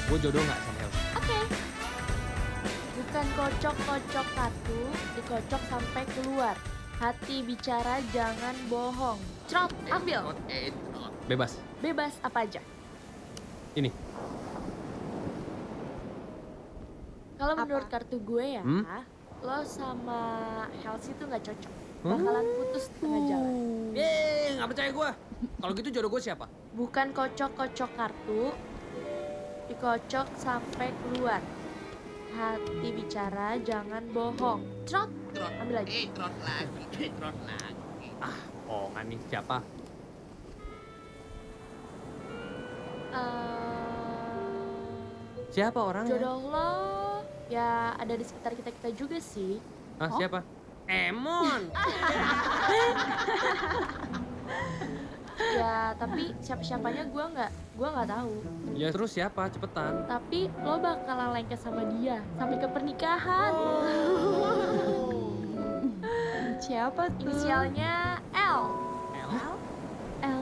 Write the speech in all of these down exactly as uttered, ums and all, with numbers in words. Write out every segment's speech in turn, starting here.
gue jodoh nggak sama Elsa? Oke. Bukan kocok-kocok kartu, dikocok sampai keluar. Hati bicara jangan bohong. Trot, ambil. Bebas. Bebas apa aja. Ini. Kalau menurut kartu gue ya, Hmm? lo sama Helsi tuh nggak cocok. Hmm? Bakalan putus tengah jalan. Eh, nggak percaya gue. Kalau gitu jodoh gue siapa? Bukan kocok-kocok kartu, dikocok sampai keluar. Hati bicara jangan bohong. Trot, Trot. ambil lagi. Eh, trot lagi. Eh, trot lagi. Ah, bohongan nih. Siapa? Eh, Siapa orangnya? jodoh lo ya ada di sekitar kita-kita juga sih. Ah, siapa? Emon. Ya tapi siapa-siapanya gue nggak gue nggak tahu. Ya terus siapa? Cepetan. Tapi lo bakalan lengket sama dia sampai ke pernikahan. Siapa tuh? Inisialnya L. El? L.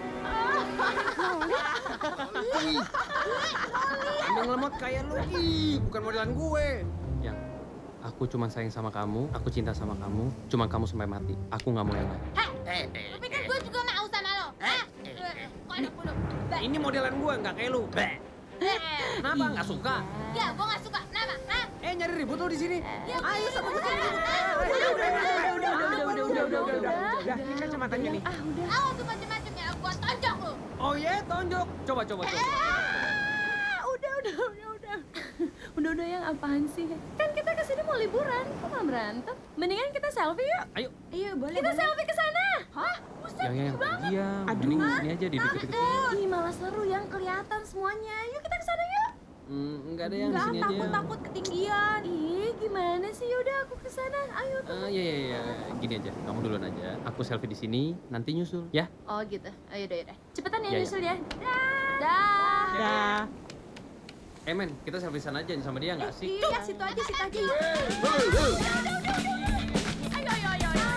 Kambing lemot kayak lu. Ih, bukan modelan gue. Yang aku cuma sayang sama kamu, aku cinta sama kamu, cuma kamu sampai mati. Aku nggak mau yang lain. Eh, eh, Lu pikir gue juga mau sama lo? Hah? Kok ada puluh? Ini modelan gue, nggak kayak lu. Kenapa nggak suka? Ya, gue gak suka. Kenapa? Hah? Eh, nyari ribut lu di sini. Ya, Ayo sama gue sini. Udah, udah, udah, udah, udah, udah, udah. Ini kacamatanya nih. Ah, udah. awas tuh macem-macem ya. Gue tonjok lu. Oh iya, tonjok. Coba, coba, coba. Ah, udah, udah, udah, udah. Udah, udah yang apaan sih? Kan kita kesini mau liburan, kok nggak berantem? Mendingan kita selfie yuk. Ayo. Iya, boleh. Kita selfie ke sana. Hah? Yang yang diam. Mending sini aja di deket-deket. Ih, malah seru yang kelihatan semuanya. Yuk kita ke sana yuk. Hmm, nggak ada yang di sini aja. takut ketinggian. Ih, gimana sih? Yaudah aku ke sana. Ayo. Ah, iya, iya, iya. Gini aja. Kamu duluan aja. Aku selfie di sini, nanti nyusul. Ya? Oh gitu. Ayo udah, udah. Cepetan ya Iya, iya. nyusul ya. Dah. Dah. Eh men, kita selfie sana aja sama dia nggak sih? Iya, situ aja, situ aja. Yuk. Ayo, ayo, ayo, ayo.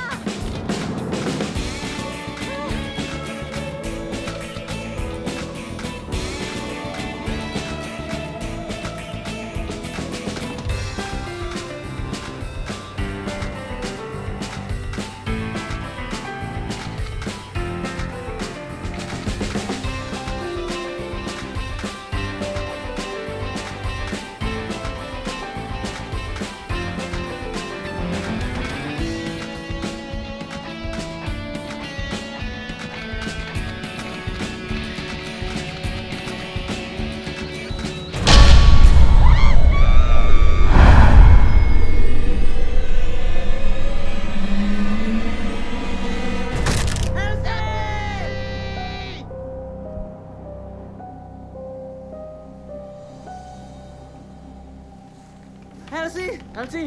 Elsie! Elsie!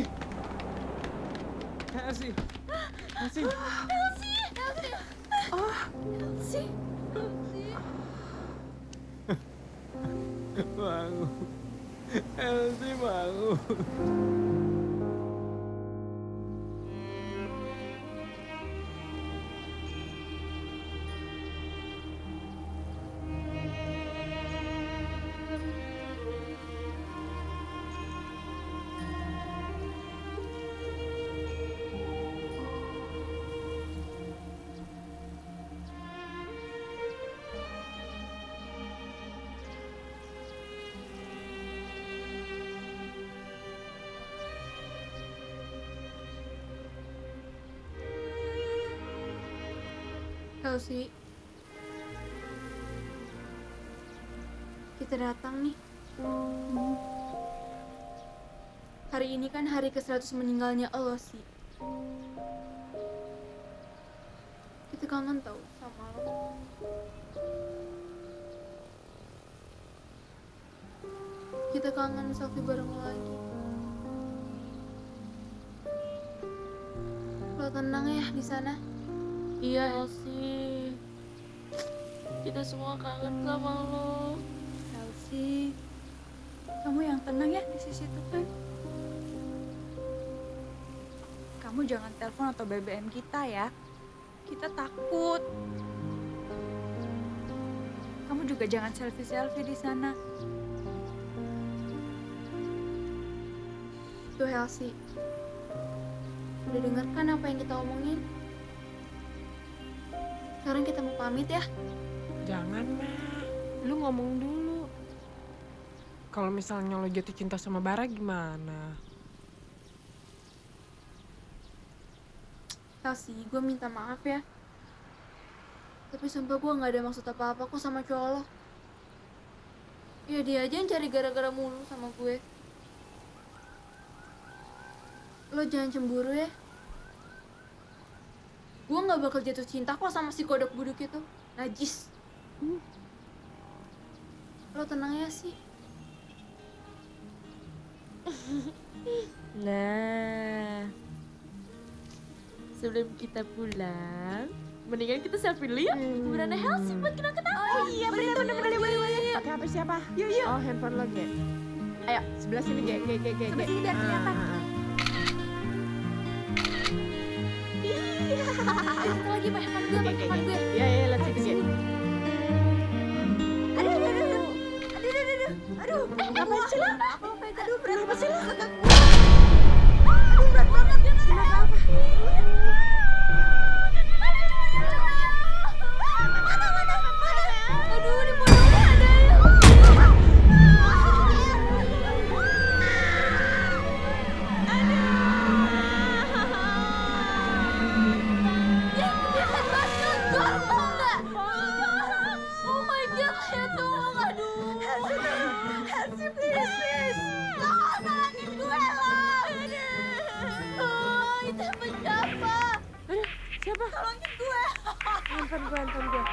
Elsie! Elsie! Sih. Bangun. Elsie bangun. Elsie. Kita datang nih. Hari ini kan hari ke seratus meninggalnya Allah sih. Kita kangen tau sama lo. Kita kangen selfie bareng lo lagi. Lo tenang ya di sana. Iya Elsie. Kita semua kangen sama lo. Elsie, kamu yang tenang ya di sisi Tuhan. Kamu jangan telepon atau B B M kita ya. Kita takut. Kamu juga jangan selfie-selfie di sana. Tuh Helsi, udah denger kan apa yang kita omongin? Sekarang kita mau pamit ya. Jangan, mah. Lu ngomong dulu. Kalau misalnya lo jatuh cinta sama Bara gimana? Helsi, gue minta maaf ya. Tapi sumpah gue gak ada maksud apa-apa kok sama cowok lo. Ya dia aja yang cari gara-gara mulu sama gue. Lo jangan cemburu ya. Gue gak bakal jatuh cinta kok sama si kodok buduk itu. Najis. Lo tenang ya sih. Nah, sebelum kita pulang, mendingan kita selfie dulu yuk. Kuburannya Helsi buat kenang-kenang. Oh iya, bener-bener boleh boleh boleh. Pakai H P siapa? Yuk yuk. Oh, handphone lo, Ge. Ayo, sebelah sini, Ge, Ge, Ge, Ge. Sebelah sini biar kelihatan. Satu lagi pakai handphone gue, pakai handphone gue. Iya, iya, let's see, Ge. Aduh, aduh, aduh, aduh, aduh, aduh, aduh, aduh, eh, ngapain sih lo? Aduh, berat apa sih lo? Aduh, berat banget, kenapa apa? Mana, mana, mana? Aduh, di pondoknya ada ya. Siapa? Tolongin gue. Handphone gue, handphone gue.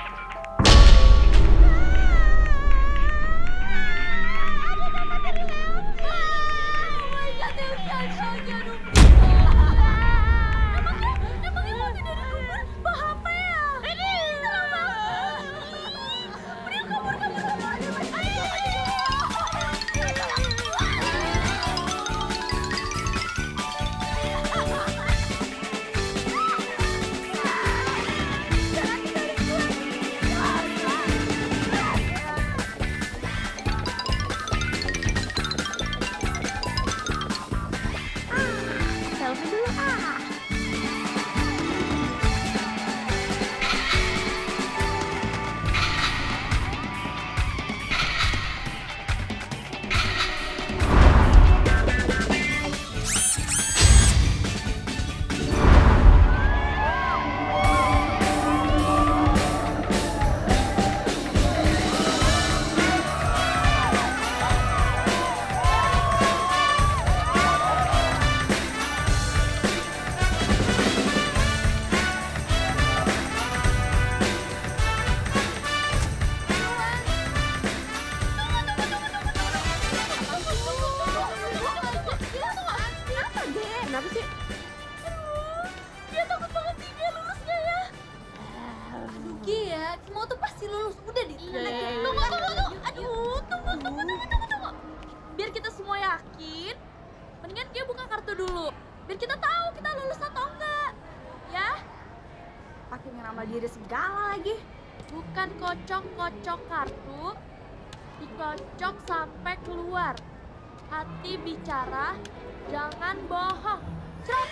Kenapa sih? Dia takut banget sih dia lulus gak ya? Aduh Gia, semua tuh pasti lulus. Udah deh, tenang aja. Tunggu, tunggu, tunggu. Aduh, tunggu, tunggu, tunggu, tunggu, tunggu. Biar kita semua yakin, mendingan dia buka kartu dulu. Biar kita tahu kita lulus atau enggak. Ya? Pakai ngeramal diri segala lagi. Bukan kocok-kocok kartu, dikocok sampai keluar. Hati bicara, jangan bohong. Cerot.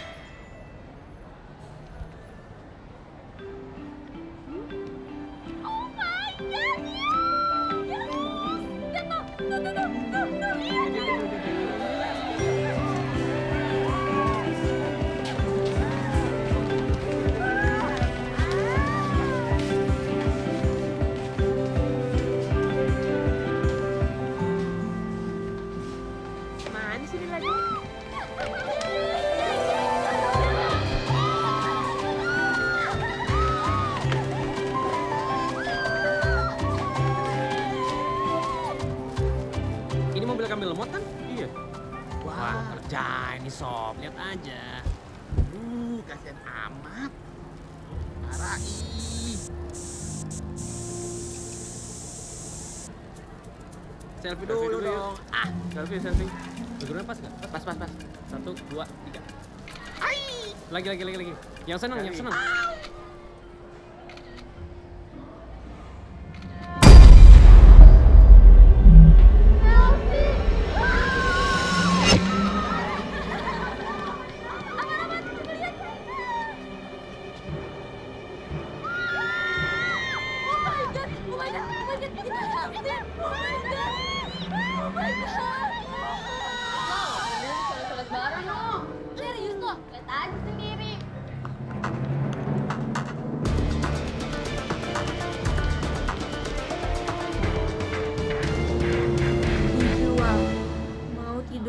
Oh my God, ya! Ya! Lihat tuh, tuh, tuh, tuh, tuh, tuh, lihat, lihat. Mana sih ini lagi? Ini mobil kami lemot kan? Iya. Wah, kerja ini sob, lihat aja. Uh, kasihan amat. Parah ih. Selfie Selfie dulu, dulu dong. dong. Ah, selfie, selfie. Backgroundnya pas nggak? Pas, pas, pas. Satu, dua, tiga. Lagi, lagi, lagi, lagi. Yang seneng, yang seneng.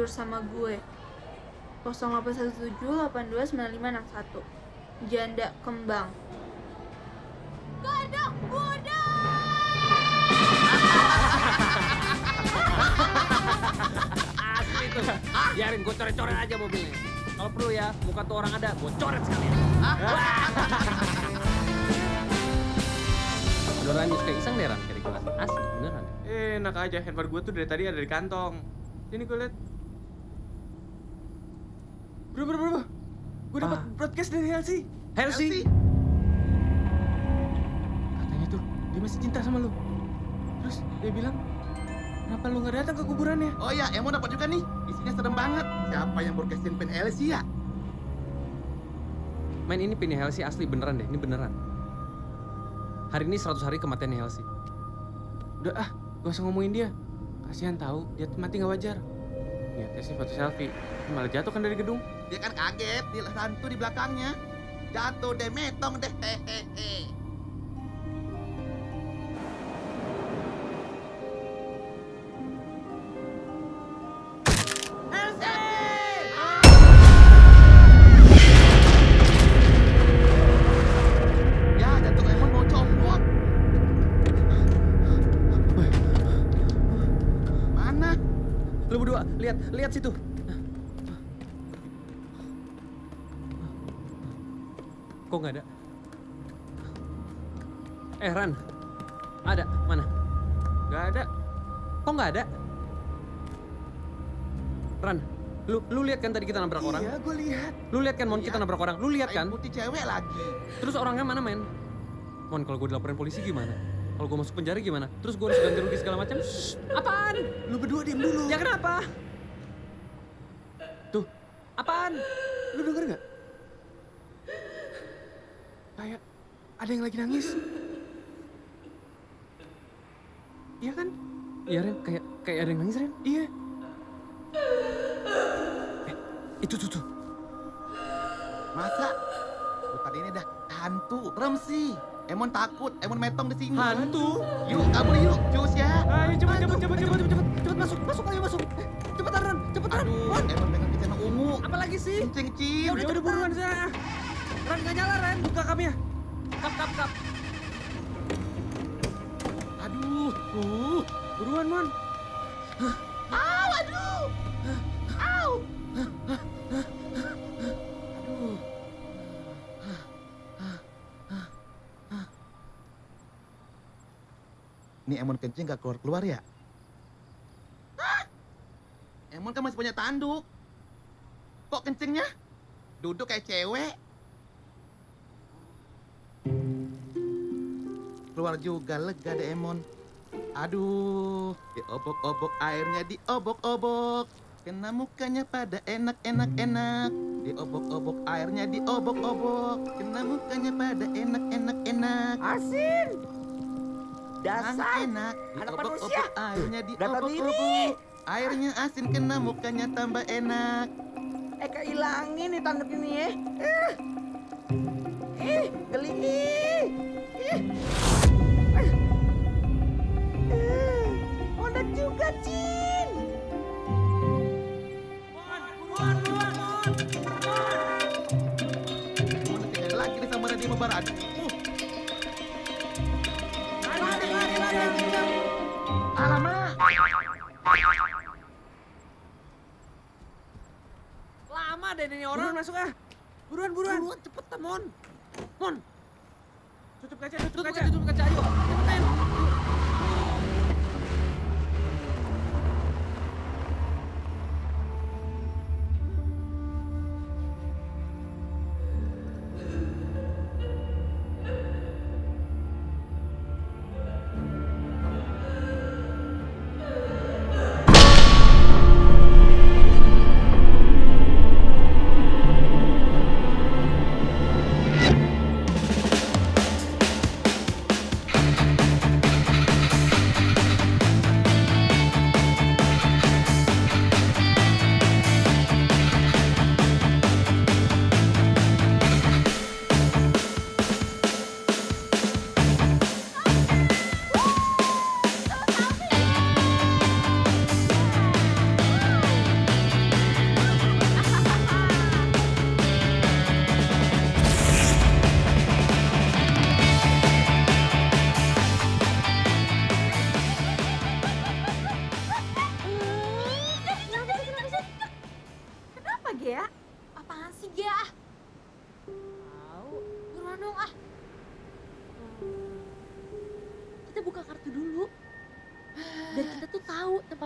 tidur sama gue. nol delapan satu tujuh delapan dua sembilan lima enam satu. Janda kembang. Kodok bodoh. Asli tuh. Biarin gue coret-coret aja mobilnya. Kalau perlu ya, muka tuh orang ada, gue coret sekalian. Udah lanjut kayak iseng deh Ran, kayak di kelas. Asli, beneran. Eh, enak aja. Handphone gue tuh dari tadi ada di kantong. Sini gue liat. Bro, bro, bro. Gue dapat Ah. broadcast dari Helsi. Helsi. Katanya tuh, dia masih cinta sama lu. Terus dia bilang, kenapa lu nggak datang ke kuburannya? Oh ya, Emon dapat juga nih. Isinya serem banget. Siapa yang broadcastin pin Helsi ya? Main ini pin Helsi asli beneran deh, ini beneran. Hari ini seratus hari kematian Helsi. Udah ah, gak usah ngomongin dia. Kasihan tahu, dia tuh mati nggak wajar. Niatnya sih foto selfie, malah jatuh kan dari gedung. Dia kan kaget, dia hantu di belakangnya. Jatuh deh, metong deh. Hehehe. Ya, jatuh Emon mau copot. Mana? Lu berdua, lihat, lihat situ. Kok nggak ada? Eh Ran, ada, mana? Gak ada. Kok nggak ada? Ran, lu lu lihat kan tadi kita nabrak orang? Iya, gue lihat. Lu lihat kan Mon kita nabrak orang? Lu lihat kan? Kain putih cewek lagi. Terus orangnya mana men? Mon, kalau gue dilaporin polisi gimana? Kalau gue masuk penjara gimana? Terus gue harus ganti rugi segala macam? Shh, apaan? Lu berdua diem dulu. Ya kenapa? Tuh, apaan? Lu denger nggak? Kayak ada yang lagi nangis. Iya kan? Iya Ren, kayak kayak ada yang nangis Ren. Iya. Eh, itu tuh tuh. Masa? Bukan ini dah hantu. Rem sih. Emon takut. Emon metong di sini. Hantu? Yuk, kabur yuk. Cus ya. Ayo cepet cepet cepet cepet cepet cepet masuk masuk ayo masuk. Eh, cepetan Ren, cepetan. Aduh, Emon pengen ke channel ungu. Apa lagi sih? Kencing, cim. Ya udah udah buruan sana. Ren nggak nyala Ren, buka kapnya. Kap kap kap. Aduh. Uh. Buruan Mon. Au, aduh. Au. Aduh. Ini Emon kencing gak keluar-keluar ya? Hah? Emon kan masih punya tanduk. Kok kencingnya? Duduk kayak cewek. Keluar juga, lega deh Emon. Aduh, diobok-obok airnya, diobok-obok. Kena mukanya pada enak-enak-enak. Diobok-obok airnya, diobok-obok. Kena mukanya pada enak-enak-enak. Asin. Dasar Dasar enak. anak Diobok-obok manusia. airnya, Berapa diobok-obok. Airnya asin, kena mukanya tambah enak. Eh keilangin nih tanduk ini ya. Eh, eh geli. Ih. Ih. Eh. Eh. Mondek juga, Cin. Emon tinggal lagi nih sama Radhi Mabar. Aduh. Lari, lari, lari. Alamak. Lama deh ini orang masuk ah. Buruan buruan. Buruan cepetan Mon. Mon. Tutup kaca, tutup, Tutup kaca. kaca, tutup kaca ayo. Cepetan.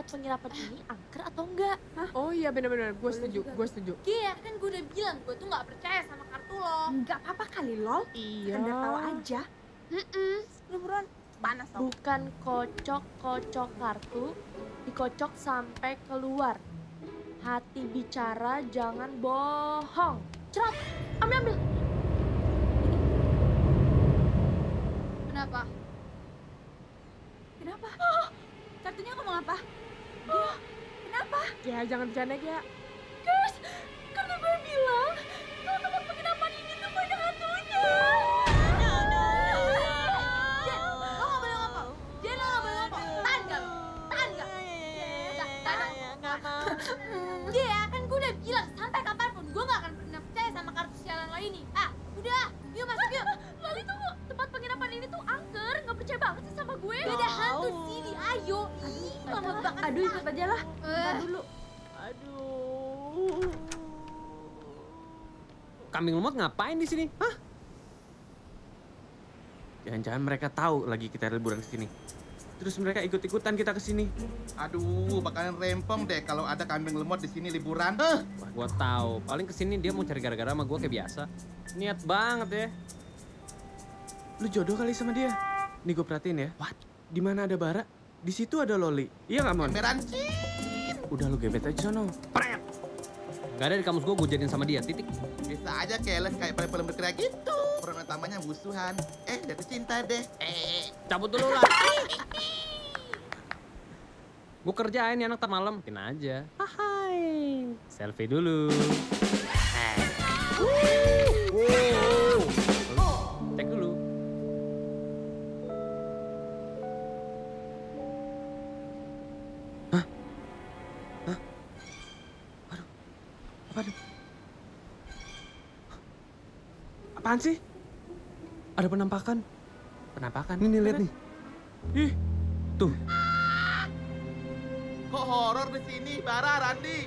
penginapan ini angker atau enggak. Hah? Oh iya benar-benar, gue setuju, juga. gue setuju. Iya, kan gue udah bilang gue tuh nggak percaya sama kartu lo. Nggak apa-apa kali, Lol. Iya. Kan udah tahu aja. Mm-mm. Lu buruan. Panas tau. Bukan kocok-kocok kartu, dikocok sampai keluar. Hati bicara, jangan bohong. Cerot, ambil ambil. Kenapa? Kenapa? Kartunya ngomong apa? Kenapa? Ya jangan bercanda ya. Guys, karena gue bilang kalau tempat penginapan ini tuh banyak hantunya. Jen, lo nggak boleh ngomong. Jen, lo nggak boleh ngomong. Tahan gak? Tahan gak? Gak, gak mau. Iya, kan gue udah bilang sampai kapanpun gue nggak akan pernah percaya sama kartu sialan lo ini. Ah, udah, yuk masuk yuk. Lali tunggu, tempat penginapan ini tuh angker. Gak percaya banget sih sama gue. Gak ada hantu sini, ayo. Ih, lama banget. Aduh, ikut aja lah. Eh. Ntar dulu. Aduh. Kambing lemot ngapain di sini? Hah? Jangan-jangan mereka tahu lagi kita liburan ke sini. Terus mereka ikut-ikutan kita ke sini. Aduh, bakalan rempong deh kalau ada kambing lemot di sini liburan. Hah? Wah, gua tahu. Paling ke sini dia mau cari gara-gara sama gua kayak biasa. Niat banget ya. Lu jodoh kali sama dia. Nih gue perhatiin ya. What? Di mana ada bara? Di situ ada loli. Iya nggak Mon? Meran. Udah lu gebet aja sono. Pret. Gak ada di kamus gue, gue jadiin sama dia. Titik. Bisa aja keles kayak film-film bergerak gitu. Peran utamanya musuhan. Eh, jatuh cinta deh. Eh. Cabut dulu lah. Gue kerjain nih anak ntar malam. Mungkin aja. Hai. Selfie dulu. Hai. Cek dulu. Hah? Hah? Aduh. Apa tuh? Apaan sih? Ada penampakan. Penampakan? Ini lihat nih. Ih. Tuh. Kok horor di sini, Bara, Randi?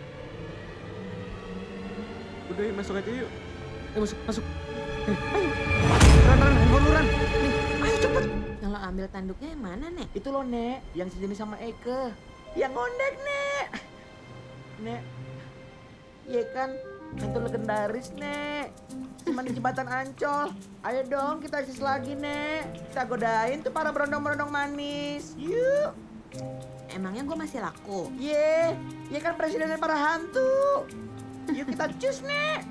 Udah yuk, masuk aja yuk. Ayo masuk, masuk. Eh, ayo. Ran, Ran, handphone lu, Ran. Nih, ayo cepet. Yang lo ambil tanduknya yang mana, Nek? Itu lo, Nek. Yang sejenis sama Eke. Yang ngondek, Nek. Nek. Iya kan? Hantu legendaris, Nek. Cuma di jembatan Ancol. Ayo dong, kita eksis lagi, Nek. Kita godain tuh para berondong-berondong manis. Yuk. Emangnya gue masih laku? Ye, ye kan presidennya para hantu. Yuk kita cus, Nek.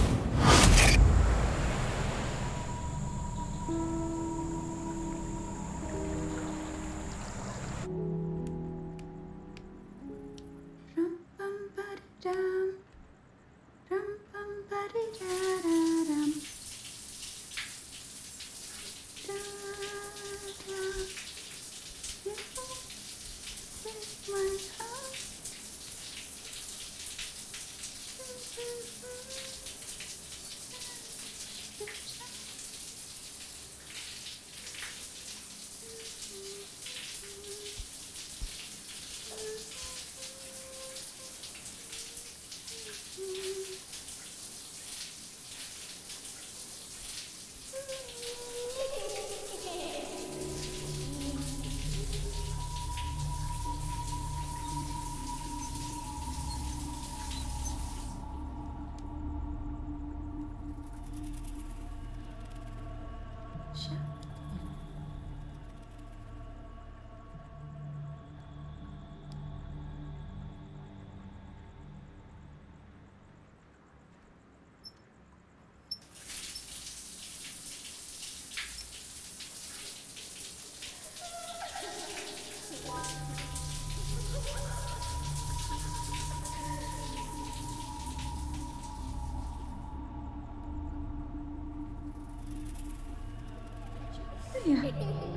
Ya? Kok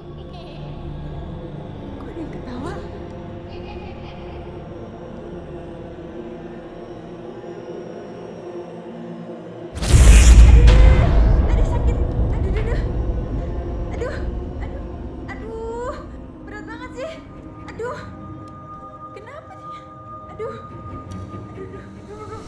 ada yang ketawa? Aduh, sakit. Aduh, aduh, aduh. Aduh, aduh, aduh. Berat banget sih. Aduh. Kenapa nih? Aduh. Aduh, aduh, aduh, aduh.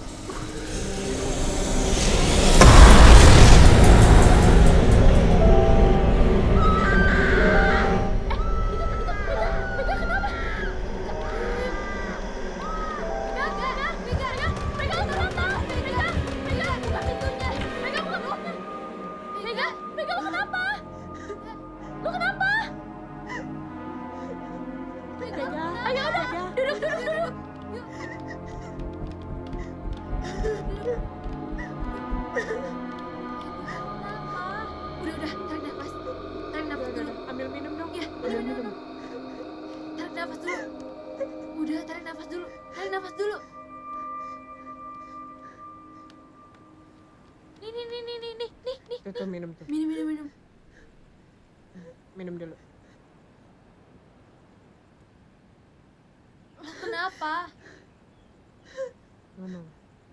nafas dulu, tarik nafas dulu. Nih, nih, nih, nih, nih, nih, nih, nih. Tuh, tuh minum tuh. Minum, minum, minum. Minum dulu. Lo kenapa? Ngomong.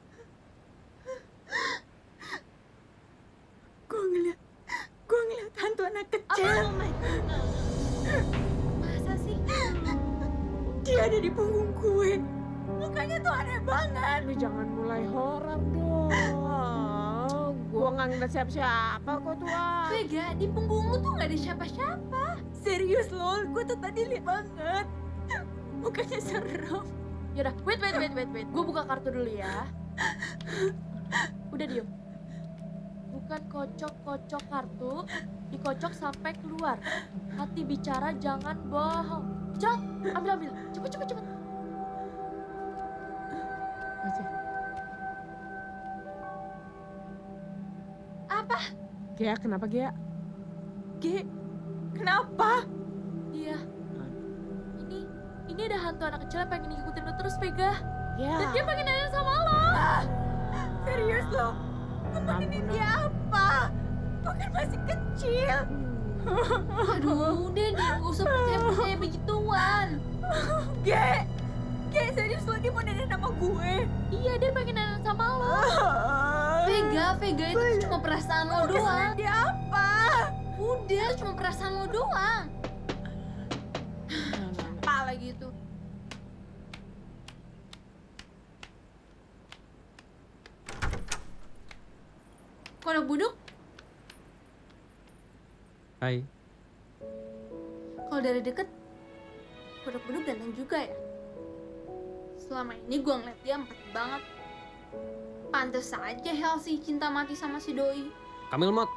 Gue ngeliat, gue ngeliat hantu anak kecil. Oh my God. Masa sih? Dia ada di punggung gue. Mukanya tuh aneh banget. Lu jangan mulai horor dong. Gua nggak ngeliat siapa-siapa kok tuh. Ah. Vega, di punggung lu tuh gak ada siapa-siapa. Serius lol, gue tuh tadi lihat banget. Mukanya serem. Yaudah, wait, wait, wait, wait, wait. Gue buka kartu dulu ya. Udah diem. Bukan kocok-kocok kartu, dikocok sampai keluar. Hati bicara jangan bohong. Cepet, ambil, ambil. Cepet, cepet, cepet. Baca. Apa? Gia, kenapa Gia? Ge, kenapa? Iya. Ini, ini ada hantu anak kecil yang pengen ngikutin lo terus, Vega. Gia. Dan dia pengen nanya sama lo. Ah, serius lo? Ngomongin dia apa? Gue kan masih kecil. Aduh, udah deh, gak usah percaya-percaya begituan. Ge, Ge, serius lo dia mau nanya nama gue? Iya, dia pengen nanya sama lo. Vega, Vega itu tuh cuma perasaan lo doang. Kesalahan dia apa? Udah, cuma perasaan lo doang. Apa lagi itu? Kodok buduk? Hai. Kalau dari deket, kodok buduk ganteng juga ya. Selama ini gue ngeliat dia empati banget. Pantes aja Helsi cinta mati sama si Doi. Kamil Mot.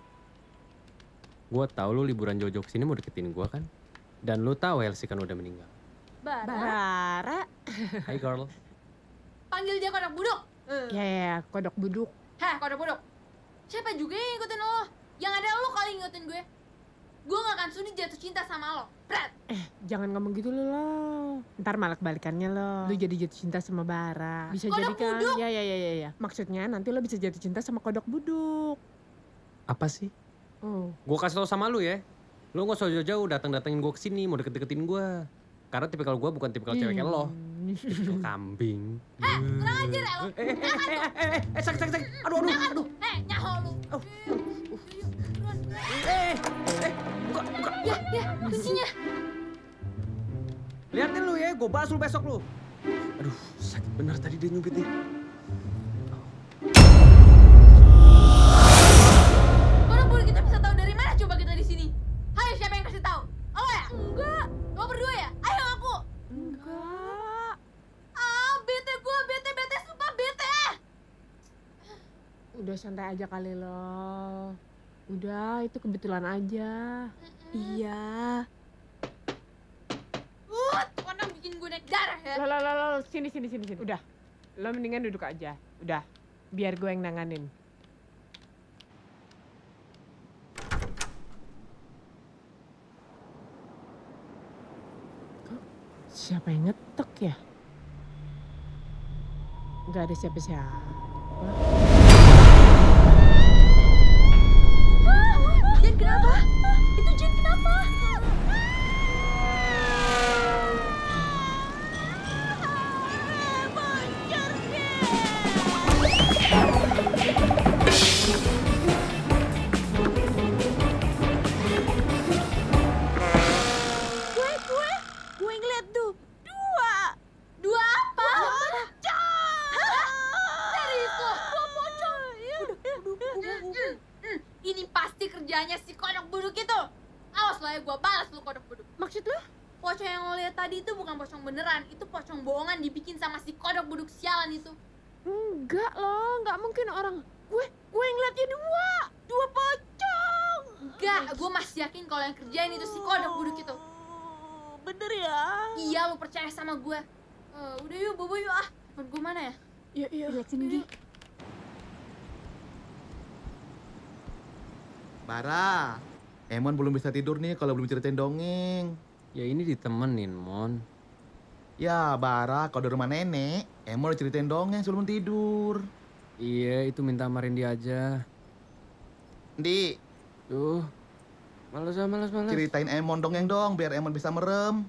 Gua tahu lu liburan jauh-jauh kesini mau deketin gua kan? Dan lu tahu Elsie kan udah meninggal. Bara, Bara. Hai girl. panggil dia kodok buduk. Ya, ya, ya, kodok buduk. Heh, kodok buduk. Siapa juga yang ngikutin lo? Yang ada lo kali ngikutin gue. Gue gak akan sudi jatuh cinta sama lo. Prat. Eh, jangan ngomong gitu lo. Ntar malah kebalikannya lo. Lu jadi jatuh cinta sama Bara. Bisa Kodok jadi kan? buduk. Ya, ya, ya, ya, ya. Maksudnya nanti lo bisa jatuh cinta sama kodok buduk. Apa sih? Oh. Gua kasih tau sama lu ya. Lu gak usah jauh-jauh datang-datangin gua kesini mau deket-deketin gua. Karena tipikal gua bukan tipikal cewek kayak lo. Tipikal kambing. Eh, kurang ajar ya lo. Eh, eh, eh, eh, eh, eh, sakit, sakit, sakit. Aduh, aduh, aduh. Eh, nyaho lu. Oh. Buruan. Eh, eh, buka, buka. Ya, ya, kuncinya. Liatin lu ya, gua bahas lu besok lu. Aduh, sakit bener tadi dia nyubit nih. Kodok buduk kita bisa tahu dari mana coba kita di sini? Hayo, siapa yang kasih tahu? Oh ya? Enggak. Lo berdua ya? Ayo aku. Enggak. Ah, bete gua, bete, bete, sumpah bete. Udah santai aja kali lo. Udah, itu kebetulan aja. Iya. Uh, kodok bikin gue naik darah ya. Lo, lo, lo, lo, sini, sini, sini, sini. Udah, lo mendingan duduk aja. Udah, biar gue yang nanganin. Kok siapa yang ngetok ya? Gak ada siapa-siapa. Jen kenapa? Itu Jen kenapa? Gue, gue, gue ngeliat tuh dua. Dua apa? Pocong. Serius lo? Dua pocong? Hmm, hmm, ini pasti kerjanya si kodok buduk itu. Awas lo ya, gue balas lo kodok buduk. Maksud lo? Pocong yang lo lihat tadi itu bukan pocong beneran, itu pocong bohongan dibikin sama si kodok buduk sialan itu. Enggak loh, nggak mungkin orang. Gue, gue ngeliatnya dua. Dua pocong. Enggak, gue masih yakin kalau yang kerjain itu si kodok buduk itu. Bener ya? Iya, lo percaya sama gue. Eh, udah yuk, bobo yuk ah. Telepon gue mana ya? Yuk, yuk. Relaxin Gi. Bara, Emon belum bisa tidur nih kalau belum ceritain dongeng. Ya ini ditemenin, Mon. Ya, Bara, kalau di rumah nenek, Emon udah ceritain dongeng sebelum tidur. Iya, itu minta amarin dia aja. Di, Duh, males ah, males, males. ceritain Emon dongeng dong, biar Emon bisa merem.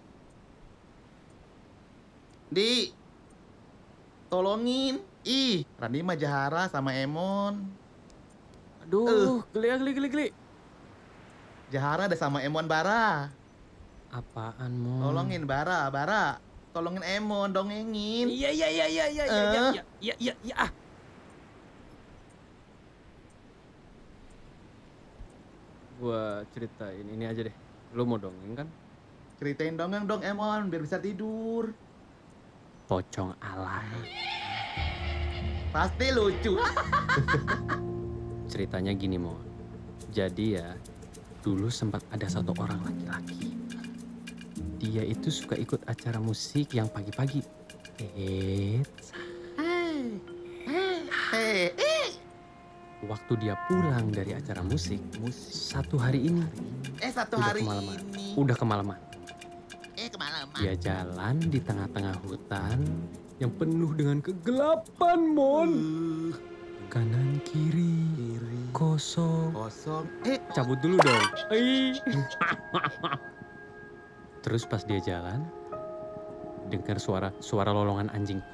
Di, tolongin. Ih, Randi mah Jahara sama Emon. Aduh, geli, ah, geli, geli, geli. Jahara ada sama Emon Bara. Apaan, Mon? Tolongin Bara, Bara. Tolongin Emon, dongengin. Iya, iya, iya, iya, iya, iya, iya, Eh. iya, iya, iya, iya, ah. Gua ceritain ini aja deh. Lu mau dongeng kan? Ceritain dongeng dong Emon, biar bisa tidur. Pocong alay. Pasti lucu. Ceritanya gini, Mon. Jadi ya, dulu sempat ada satu orang laki-laki. Dia itu suka ikut acara musik yang pagi-pagi. Eits. Hei, eh, Waktu dia pulang dari acara musik, satu hari ini eh satu udah hari kemalaman. ini. Udah kemalaman. Eh kemalaman. Dia jalan di tengah-tengah hutan yang penuh dengan kegelapan, Mon. Kanan kiri, Kiri. kosong. Kosong. Eh, Cabut dulu dong. Ih. Terus pas dia jalan, dengar suara suara lolongan anjing.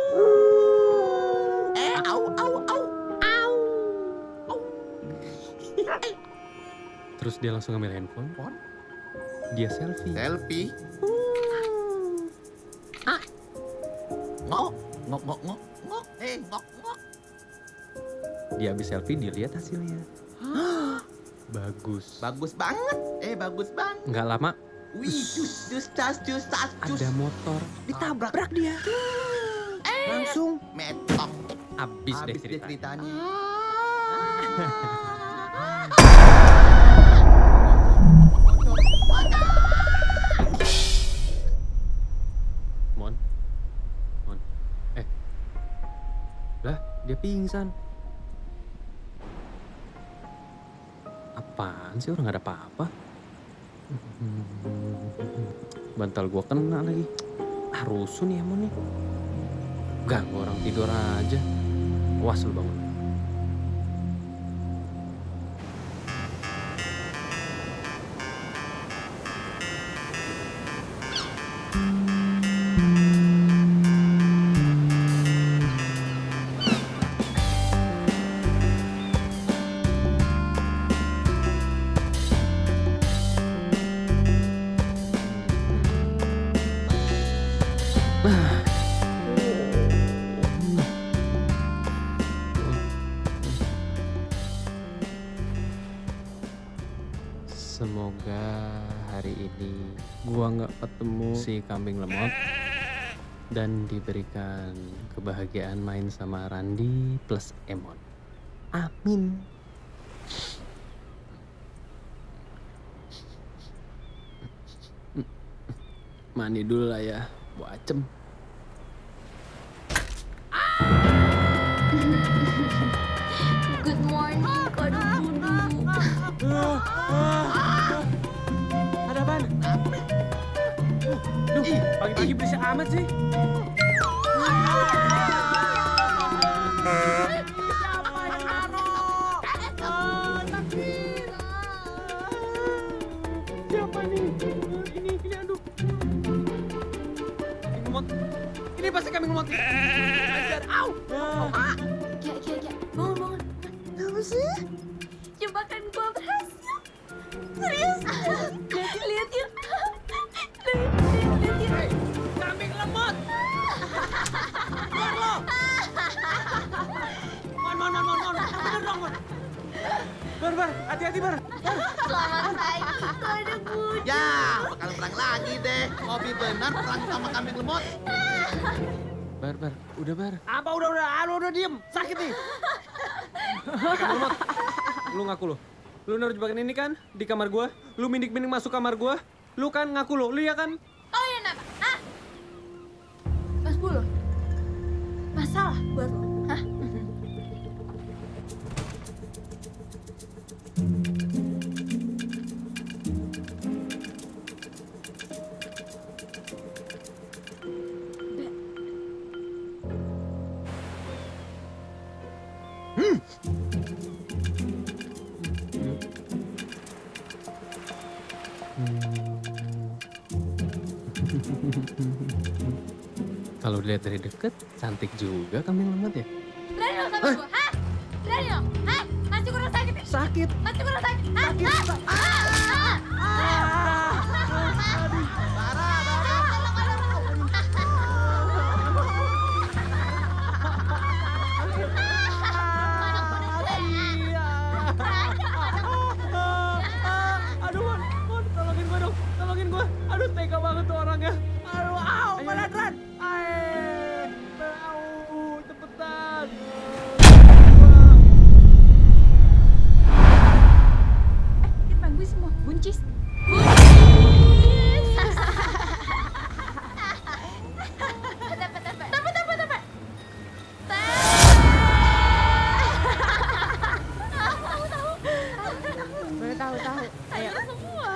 eh, au, au, au. Terus dia langsung ngambil handphone. Phone? Dia selfie. Selfie. Ah. Ngok, ngok, ngok, ngok, ngok. Eh, ngok, ngok. Dia habis selfie, dia lihat hasilnya. Bagus. Bagus banget. Eh, bagus banget. Nggak lama, Wih, dus, dus, tas, dus, tas, dus. ada motor ditabrak dia. Langsung Metok. habis deh Habis dia ceritanya. ceritanya. Mon, Mon, eh, lah dia pingsan. Apaan sih, orang nggak ada apa-apa. Bantal gua kena lagi. Ah, rusuh nih Emon nih. Ganggu orang tidur aja. Awas lu bangun. Semoga hari ini gua nggak ketemu si kambing lemot dan diberikan kebahagiaan main sama Randi plus Emon. Amin. Mandi dulu lah ya, bacem. Good morning, Kado Bulu. Ada apaan? Duh, pagi-pagi berisik amat sih. Siapa nih? Ini, ini aduh. Kambing lemot. Ini pasti kambing lemot. Ajar, au. Kia, kia, kia. Bangun, bangun. Apa sih? Jebakan gua berhasil. Serius? Lihat yuk. Lihat, lihat yuk. Hei, kambing lemot. Keluar lo. Mon, mon, mon, mon, mon. Bener dong, mon. Bar, bar, hati-hati, bar. Selamat pagi, Kado Bulu. Ya, bakal perang lagi deh. Hobi benar perang sama kambing lemot. Bar, bar, udah bar. Apa udah udah udah, udah diem, sakit nih. Kambing lemot, lu ngaku lu. Lu naruh jebakan ini kan di kamar gua. Lu mindik-mindik masuk kamar gua. Lu kan ngaku lu, lu ya kan? Oh iya, kenapa? Hah? Mas Bulu? Masalah buat lo? Hah? Kalau dilihat dari deket, cantik juga kambing lembat ya. Berani lo sama gue, hah? Berani lo, hah? Masih kurang sakit ya? Sakit. Masih kurang sakit, hah? Sakit. Hah? Aduh, Mon, Mon, tolongin gue dong, tolongin gue. Aduh, tega banget tuh orangnya. Aduh, au, Ayo, beneran. Ayo, Au, cepetan. Depan gue semua buncis. Tepe, tepe. Tepe, tepe, tepe. Tahu, tahu. Baru tahu tahu. Ayo. Semua.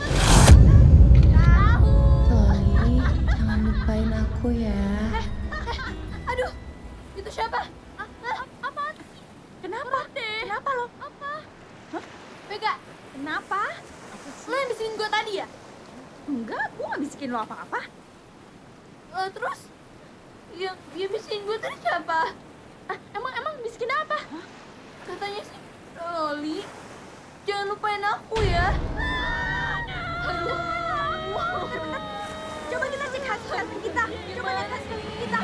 Loli, jangan lupain aku ya. Aduh, itu siapa? Ah, ah, apaan sih? Kenapa? Kenapa lo? Apa? Hah? Vega, Kenapa? lo yang bisikin gue tadi ya? Enggak, gue gak bisikin lo apa-apa. Eh, terus yang yang bisikin gue tadi siapa? Ah, emang emang bisikin apa? Katanya sih Loli, jangan lupain aku ya. Aduh. Coba kita cek hasil tes kita. Coba lihat hasil tes kita.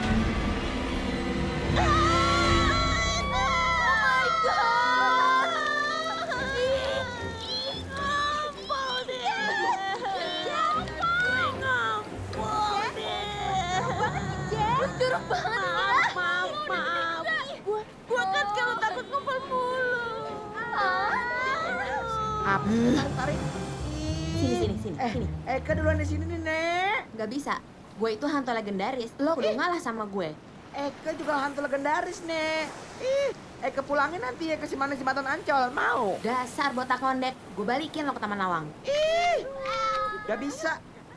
Oh my god. Ih, ih, ngampol deh. Ngampol deh. Lu jorok banget sih. Maaf, maaf, maaf. Gua, gua kan kalau takut ngumpul mulu. Apa? Tarik. Sini, sini, sini, Eh, sini. Eka duluan di sini nih, Nek. Gak bisa. Gue itu hantu legendaris. Lo kudu ngalah sama gue. Eka juga hantu legendaris, Nek. Ih, Eka pulangin nanti ya ke si Manis Jembatan Ancol. Mau? Dasar botak ngondek. Gue balikin lo ke Taman Lawang. Ih, gak bisa.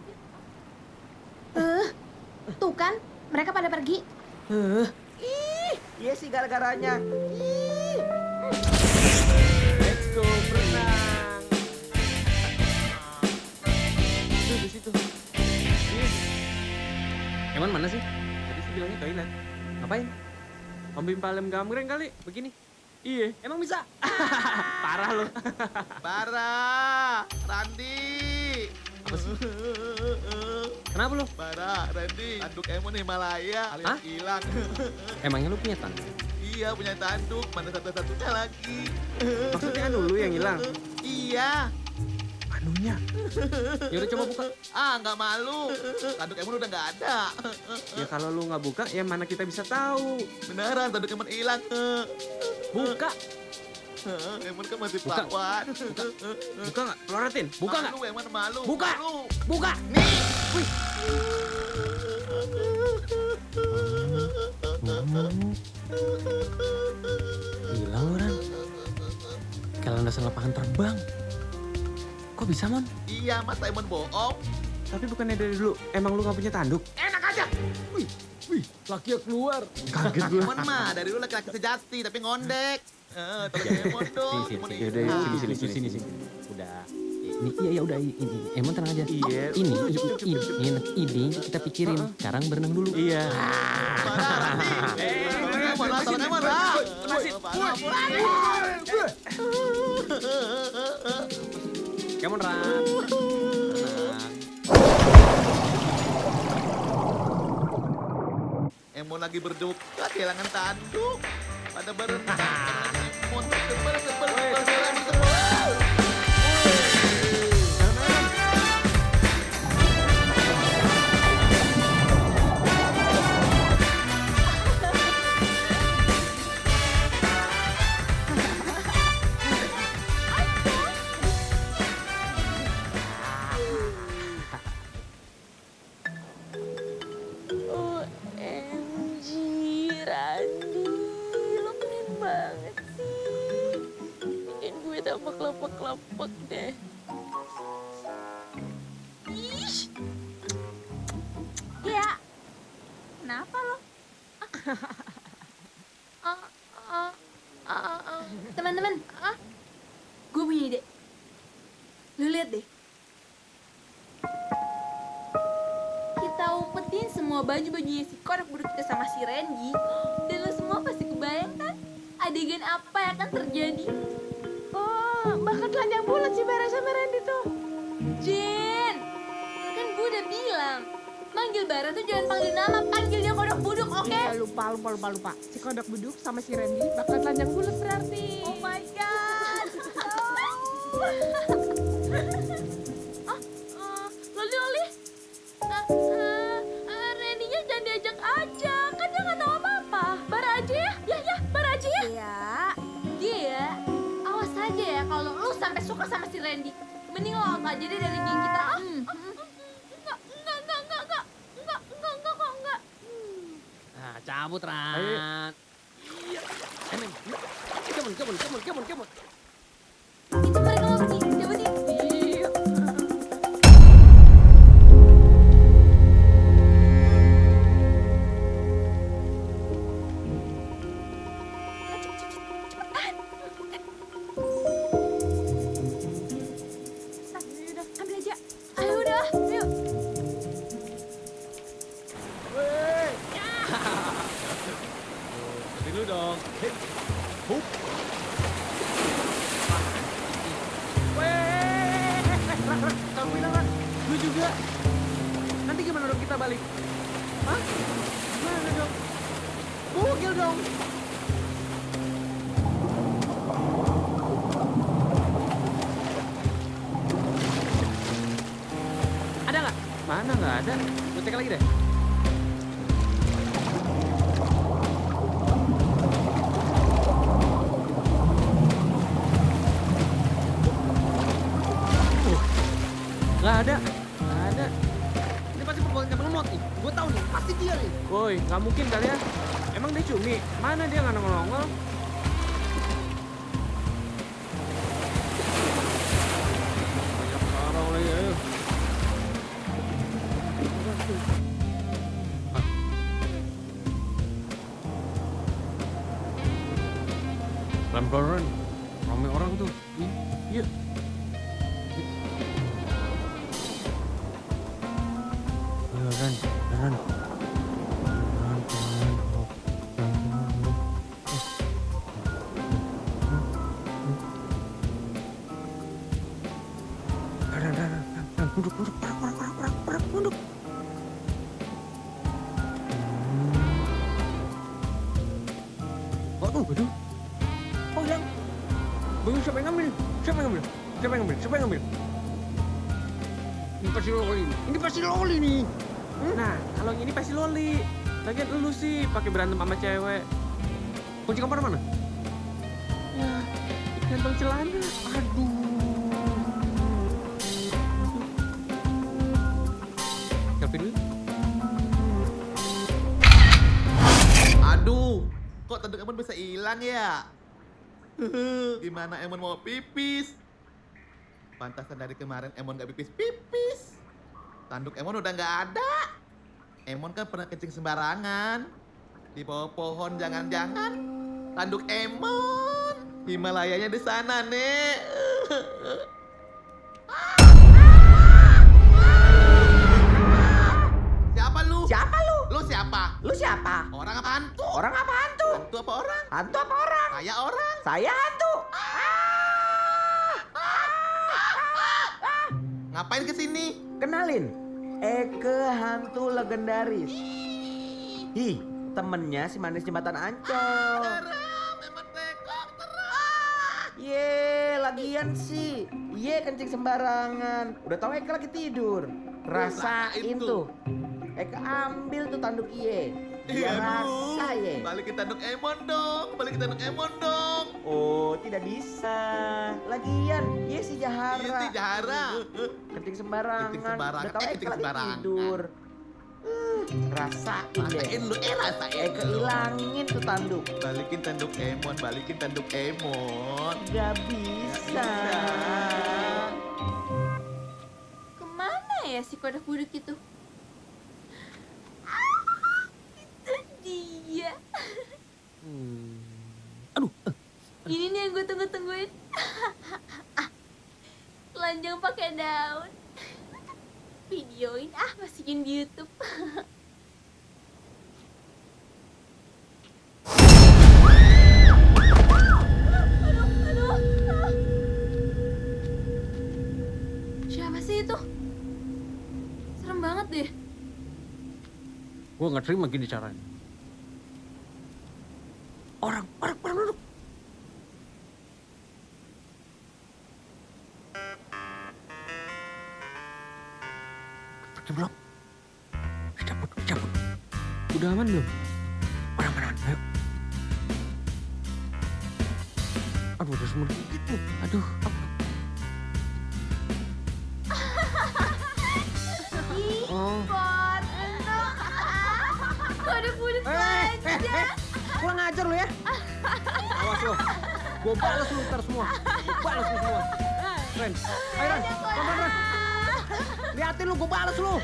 Eh, tuh kan, mereka pada pergi. Huh? Ih, iya sih gara-garanya. Ih. Let's go, berenang. Itu di situ. Ih. Emang mana sih? Tadi sih bilangnya toilet. Ngapain? Ambil palem gambreng kali, begini. Iya, emang bisa? Parah lo. Bara, Randi. Apa sih? Kenapa lo? Bara, Randi. Tanduk Emon Himalaya alias Hah? hilang. Emangnya lu punya tanduk? Iya punya tanduk, mana satu-satunya lagi. Maksudnya anu lu yang hilang? Iya. Anunya. Yaudah coba buka. Ah, nggak malu. Tanduk Emon udah nggak ada. Ya kalau lu nggak buka, ya mana kita bisa tahu? Beneran tanduk Emon hilang. Buka. Emon kan masih Buka. perawan. Buka nggak? Keluarin. Buka nggak? Malu, Emon malu. Buka. Malu. Buka. Nih. Wih. Gila lu, Ran. Kayak landasan lapangan terbang. Kok bisa, Mon? Iya, masa Emon bohong? Tapi bukannya dari dulu emang lu nggak punya tanduk? Enak aja. Wih, wih. Lakinya keluar. Kaget gue. Emon mah dari dulu laki-laki sejati tapi ngondek. Eh, tolong Emon dong. Sini, Emon sini, hilang. yaudah, yaudah, sini, sini, sini, sini, sini. Udah. Ini, iya, ya udah, ini, ini. Emon tenang aja. Iya. Ini, Cukup, ini, cukup, ini, cukup, ini, ini kita pikirin. Sekarang berenang dulu. Iya. Bara, Randi. Eh, Tolong Emon lah, tolong Emon lah. Lepasin. Bara, Kamu Ran. Tenang. Emon lagi berduka kehilangan tanduk. Pada berenang. Emon tebel, tebel, tebel, tebel, tebel. O M G, Randi, lo keren banget sih. Bikin gue tambah kelepek-kelepek deh. Ih. Iya. Kenapa lo? Ah, ah, Ah, ah. Teman-teman, ah, gue punya ide. Lu lihat deh. Kita umpetin semua baju-bajunya si Kodak Buduk kita sama si Randy. Dan lu semua pasti kebayang kan adegan apa yang akan terjadi? Oh, bakal telanjang bulat si Bara sama Randy tuh. Jen, kan gue udah bilang, manggil Bara tuh jangan panggil nama, panggil dia Kodak Buduk, oke? Iya, lupa, lupa, lupa, lupa. Si Kodak Buduk sama si Randy bakal telanjang bulat berarti. Oh my god. Ah, uh, Loli, Loli. Uh, uh, uh, Randy-nya jangan diajak aja, kan dia nggak tahu apa-apa. Bara aja ya, ya, ya, Bara aja ya. Ya, Dia, awas aja ya kalau lu sampai suka sama si Randy. Mending lo out aja deh dari geng kita. Ah, Hmm. ah, enggak, enggak, enggak, enggak, enggak, enggak, enggak, enggak, kok enggak. Nah, cabut, Ran. Ayo. Iya. Emang, come on, come on, come on, come on, come on. Itu mereka mau pergi, jabatin. Iya. Udah, ambil aja. Ayo udah, ayo. Seperti dulu dong. Hei, hup. Weh, Ran, Ran, kamu bilang Ran, lu juga. Nanti gimana dong kita balik? Hah? Gimana dong? Bugil dong. Ada nggak? Mana nggak ada? Gue cek lagi deh. Nggak ada, nggak ada. Ini pasti perbuatan kamu lemot nih. Gue tahu nih, pasti dia nih. Woi, nggak mungkin kali ya. Emang dia cumi? Mana dia nggak nongol-nongol? Banyak orang lagi, ayo. Pelan-pelan, ramai orang tuh. Iya. Ayo, Ran, Ran. Pelan, pelan, oh. Pelan, pelan, oh. Ran, Ran, Ran, Ran, duduk, duduk, perak, perak, perak, perak, perak, duduk. Waduh, waduh. Oh, yang. Bingung siapa yang ngambil? Siapa yang ngambil? Siapa yang ngambil? Siapa yang ngambil? Ini pasti loli nih. Ini pasti loli nih. Nah, kalau yang ini pasti Loli. Lagian lu sih pakai berantem sama cewek. Kunci kamar mana? Ya, di kantong celana. Aduh. Selfie dulu. Aduh, kok tanduk Emon bisa hilang ya? Gimana Emon mau pipis? Pantasan dari kemarin Emon gak pipis-pipis. Tanduk Emon udah nggak ada. Emon kan pernah kencing sembarangan. Di bawah pohon jangan-jangan. Tanduk Emon. Himalayanya di sana, Nek. Siapa lu? Siapa lu? Lu siapa? Lu siapa? Orang apa hantu? Orang apa hantu? Hantu apa orang? Hantu apa orang? Saya orang. Saya hantu. Ngapain kesini? Kenalin, Eke hantu legendaris. Hi, temennya si manis jembatan Ancol. Terang, emang tekok, terang. Ye, lagian sih. Ye kencing sembarangan. Udah tau Eke lagi tidur. Rasain Rasain tuh. Eke ambil tuh tanduk Ye. Aduh, Dia rasa Ye. balikin tanduk Emon dong, balikin tanduk Emon dong. Oh, tidak bisa. Lagian, Ye si Jahara. Iya sih Jahara. Kencing sembarangan. Kencing sembarangan. Udah tau Eh, Eke kencing lagi sembarangan. tidur. Uh, rasain deh. Rasain lu, eh rasain Eke lu. ilangin tuh tanduk. Balikin tanduk Emon, balikin tanduk Emon. Gak bisa. Kemana ya si Kodak Buduk itu? Ah, itu dia. Hmm. Aduh, eh, tunggu, tunggu, tungguin. Telanjang pakai daun. Videoin ah, masukin di YouTube. Aduh, aduh. Ah. Siapa sih itu? Serem banget deh. Gue nggak terima gini caranya. Orang, orang, orang duduk. Pergi belum? Cabut, cabut. Udah aman belum? Aman, aman, aman. Ayo. Aduh, udah semua gitu. Aduh, apa? Oh. Kode budek Eh, aja. eh, eh. Kurang ajar lu ya. Awas lu. Gue balas lu ntar semua. Gue balas lu semua. Ren, ayo Ren. Pelan, Ren. Liatin lu, gue balas lu.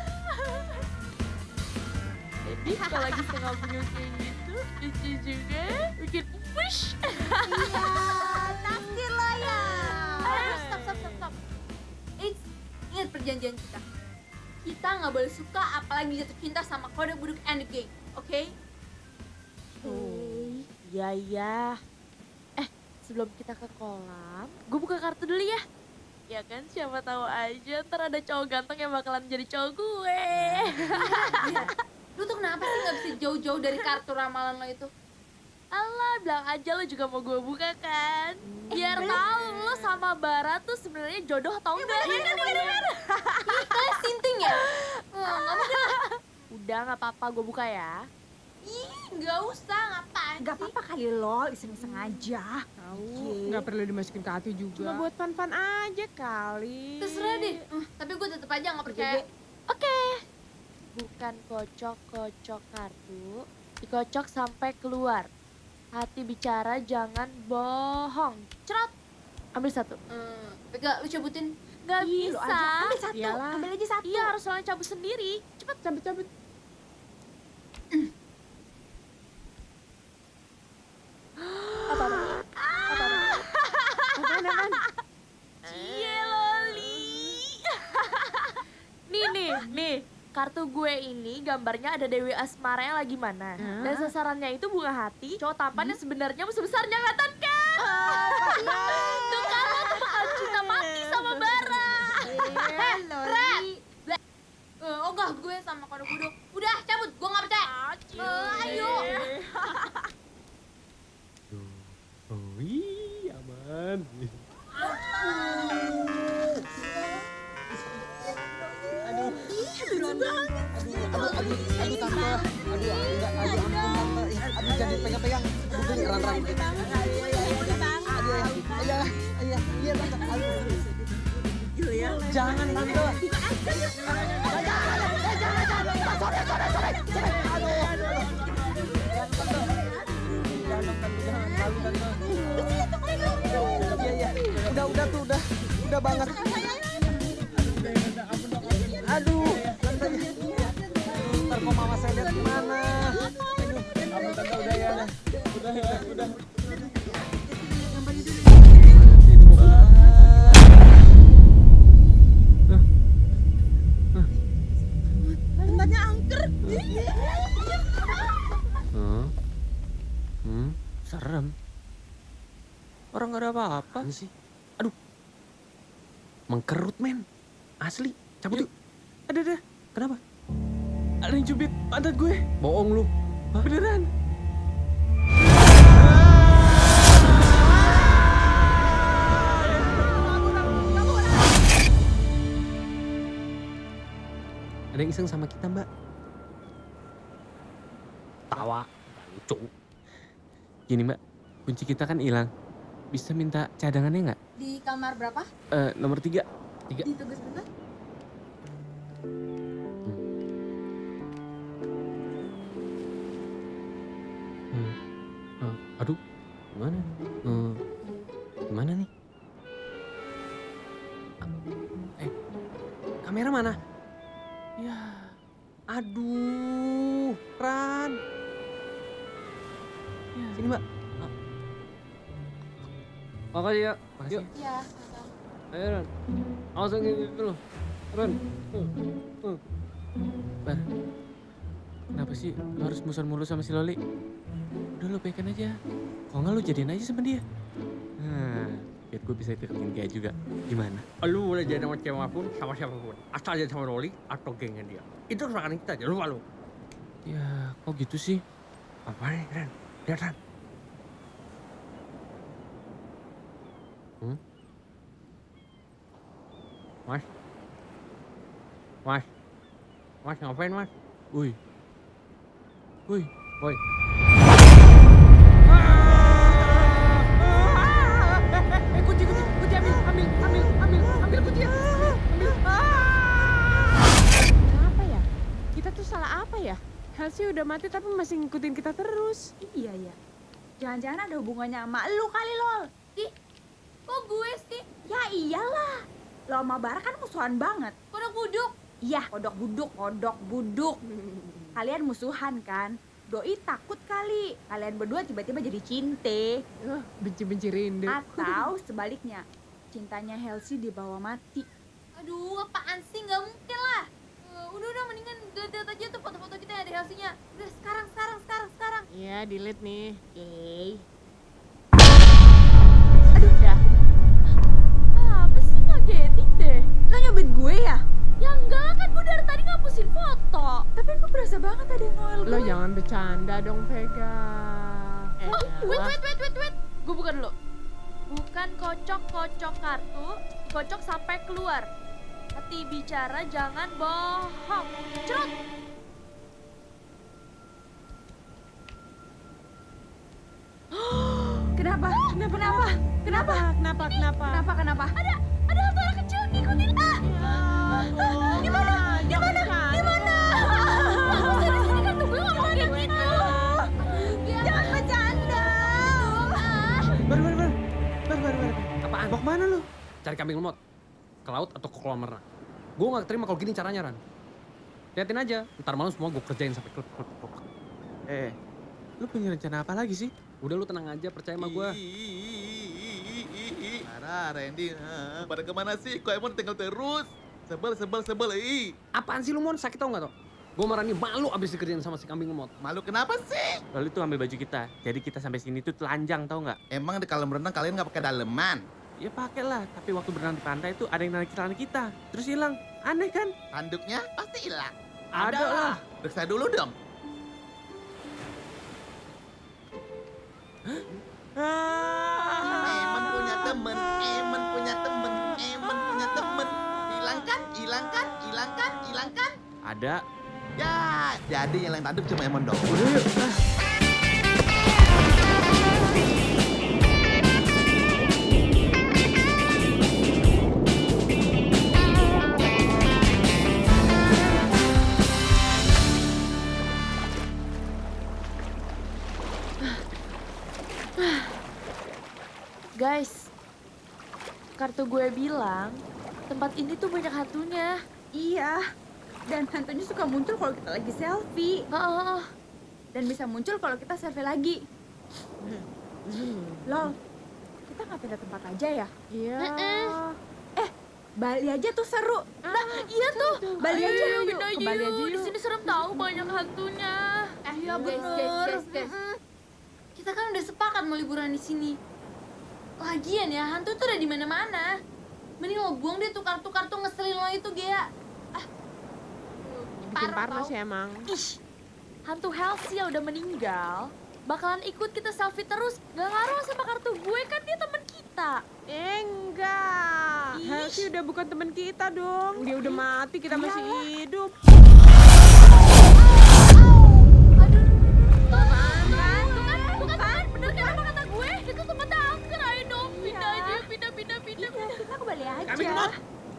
Jadi kalau lagi setengah bunga kayak gitu, lucu juga, bikin push. Iya, naksir lo ya. Stop, stop, stop, stop. Eits, ingat perjanjian kita. Kita nggak boleh suka apalagi jatuh cinta sama kode buduk and the gang, oke? Okay? Hey, ya ya. Eh, sebelum kita ke kolam, gue buka kartu dulu ya. Ya kan, siapa tahu aja ntar ada cowok ganteng yang bakalan jadi cowok gue. Lu tuh kenapa sih nggak bisa jauh-jauh dari kartu ramalan lo itu? Alah, bilang aja lo juga mau gue buka kan. Biar tahu lo sama Bara tuh sebenarnya jodoh atau enggak. Iya kan, iya kan. Kalian sinting ya? Oh, nggak mau deh. Udah, nggak apa-apa, gue buka ya. Ih, nggak usah, ngapain Gak sih? apa-apa kali lo, iseng-iseng aja. Tahu, nggak perlu dimasukin ke hati juga. Cuma buat fun-fun aja kali. Terserah deh, Hmm, tapi gue tetep aja nggak percaya. Oke. Bukan kocok-kocok kartu, dikocok sampai keluar. Hati bicara, jangan bohong. Cerot. Ambil satu. Hmm, Vega, lu cabutin. Gak Ih, lo bisa. aja. Ambil satu, Iyalah. ambil aja satu. Iya, harus langsung cabut sendiri. Cepet. Cabut-cabut. Apa-apa? Apa-apa? Apaan-apaan? Cie Loli. Nih, nih, nih. Kartu gue ini gambarnya ada Dewi Asmara yang lagi mana. Dan sasarannya itu bunga hati. Cowok tampan yang sebenarnya sebesar nyangatan kan. Tuh kan, lo tuh bakal cinta mati sama Bara. Eh, Red! Eh, oh enggak, gue sama kode buduk. Udah, cabut, gue nggak percaya. Eh, ayo. Oh, wih, aman. Aduh, aduh, aduh tante, aduh, enggak, aduh ampun tante, aduh jangan pegang-pegang, aduh ran ran, aduh, iya, iya, iya tante, aduh, jangan tante, iya, iya, udah, udah tuh, udah, udah banget, aduh, tante, ntar kok mama saya lihat gimana? Aduh, aman tante udah ya, udah ya, udah. Tempatnya angker. Hmm, hmm, serem. Orang gak ada apa-apa sih. Aduh, mengkerut men, asli. Cabut yuk. Ada ada. Kenapa? Ada yang cubit pantat gue. Bohong lu. Hah? Beneran. Ada yang iseng sama kita, Mbak. Tawa. Lucu. Gini, Mbak. Kunci kita kan hilang. Bisa minta cadangannya nggak? Di kamar berapa? Eh, nomor tiga. Tiga. Ditunggu sebentar. Hmm. Eh, aduh, gimana? Hmm. Gimana nih? Eh, kamera mana? Ya, aduh, Ran. Sini Mbak. Makasih ya. Makasih. Yuk. Iya. Ayo Ran. Langsung gitu loh. Ran. Uh, uh. Bar, kenapa sih lo harus musuhan mulu sama si Loli? Udah lo baikan aja. Kok nggak lo jadian aja sama dia? Nah, biar gue bisa deketin dia juga. Gimana? Lu boleh jadi sama cewek apapun, sama siapapun. Asal jadi sama Loli atau gengnya dia. Itu kesukaan kita aja, lupa lu. Ya, kok gitu sih? Apa nih, Ran? Lihat, Ran. Hmm? Mas? Mas? Mas, ngapain, Mas? Woi. Woi. Woi. Eh, kunci, kunci, kunci ambil, ambil, ambil, ambil, ambil kunci ya. Ambil. Kenapa ya? Kita tuh salah apa ya? Halsey udah mati tapi masih ngikutin kita terus. Iya ya. Jangan-jangan ada hubungannya sama lu kali Lol. Ih, kok gue sih? Ya iyalah. Lo sama Bara kan musuhan banget. Kodok buduk. Iya, kodok buduk, kodok buduk. Kalian musuhan kan? Doi takut kali. Kalian berdua tiba-tiba jadi cinte. Uh, benci-benci rindu. Atau sebaliknya, cintanya Halsey dibawa mati. Aduh, apaan sih? Nggak mungkin lah. Uh, udah, udah, mendingan delete aja tuh foto-foto kita yang ada hasilnya. Udah, sekarang, sekarang, sekarang, sekarang. Iya, delete nih. Oke. Aduh, dah. Apa sih ngagetin deh? Lo nyobet gue ya? Ya enggak, kan gue dari tadi ngapusin foto. Tapi gue berasa banget ada yang ngoel Lo gue. jangan bercanda dong, Vega. Eh, Oh, wait, wait, wait, wait, wait. Gue bukan lo. Bukan kocok-kocok kartu, kocok sampai keluar. Hati bicara, jangan bohong. Cerut. Kenapa? Kenapa? Kenapa? Kenapa? Kenapa, kenapa? Kenapa? Kenapa? Ada, ada hantu anak kecil ngikutin. Ah, Gimana? Gimana? Gimana? dari sini kan tuh gue ngomong kayak gitu. Jangan bercanda. Bar, bar, bar. Bar, bar, bar. Apaan? Mau kemana lu? Cari kambing lemot. Ke laut atau ke kolam renang. Gue gak terima kalau gini caranya, Ran. Liatin aja. Ntar malam semua gue kerjain sampai klep, klep, klep. Eh, lu punya rencana apa lagi sih? Udah lu tenang aja, percaya sama gue. Ara, Randy, ah, pada kemana sih? Kok Emon tinggal terus? Sebel, sebel, sebel, ih. Apaan sih lu, Mon? Sakit tau gak tau? Gue marah nih malu abis dikerjain sama si kambing lemot. Malu kenapa sih? Lalu tuh ambil baju kita. Jadi kita sampai sini tuh telanjang, tau nggak? Emang di kolam renang kalian nggak pakai daleman? Ya pakai lah. Tapi waktu berenang di pantai tuh ada yang narik celana kita. Terus hilang. Aneh kan? Tanduknya pasti hilang. Ada lah. Periksa dulu dong. Emon punya temen, Emon punya temen, Emon punya temen. Hilangkan, hilangkan, hilangkan, hilangkan. Ada. Ya, jadi yang lain tanduk cuma Emon dong. Udah yuk. Ah. Guys, kartu gue bilang tempat ini tuh banyak hantunya. Iya. Dan hantunya suka muncul kalau kita lagi selfie. Heeh. Dan bisa muncul kalau kita selfie lagi. Lol, kita nggak pindah tempat aja ya? Iya. Eh, Bali aja tuh seru. Nah, iya tuh. Bali Ayo, aja yuk, yuk, pindah ke aja Bali yuk. aja Di yuk. sini serem tahu banyak hantunya. Eh, Iya, guys, bener. guys, guys, guys. Kita kan udah sepakat mau liburan di sini. Lagian ya, hantu tuh udah di mana-mana. Mending lo buang deh tuh kartu-kartu ngeselin lo itu, Gea. Ah. Bikin parno tau. sih emang. Ih, hantu Halsey yang udah meninggal bakalan ikut kita selfie terus. Gak ngaruh sama kartu gue, kan dia teman kita. Eh, enggak. Ih. Halsey udah bukan teman kita dong. Dia udah mati, kita masih hidup. Aduh, tuh kan, tuh kan, tuh kan, bener kan apa kata gue? Itu tempat angker, ayo dong, pindah aja, pindah, pindah, pindah. Iya, kita ke Bali aja. Kambing lemot.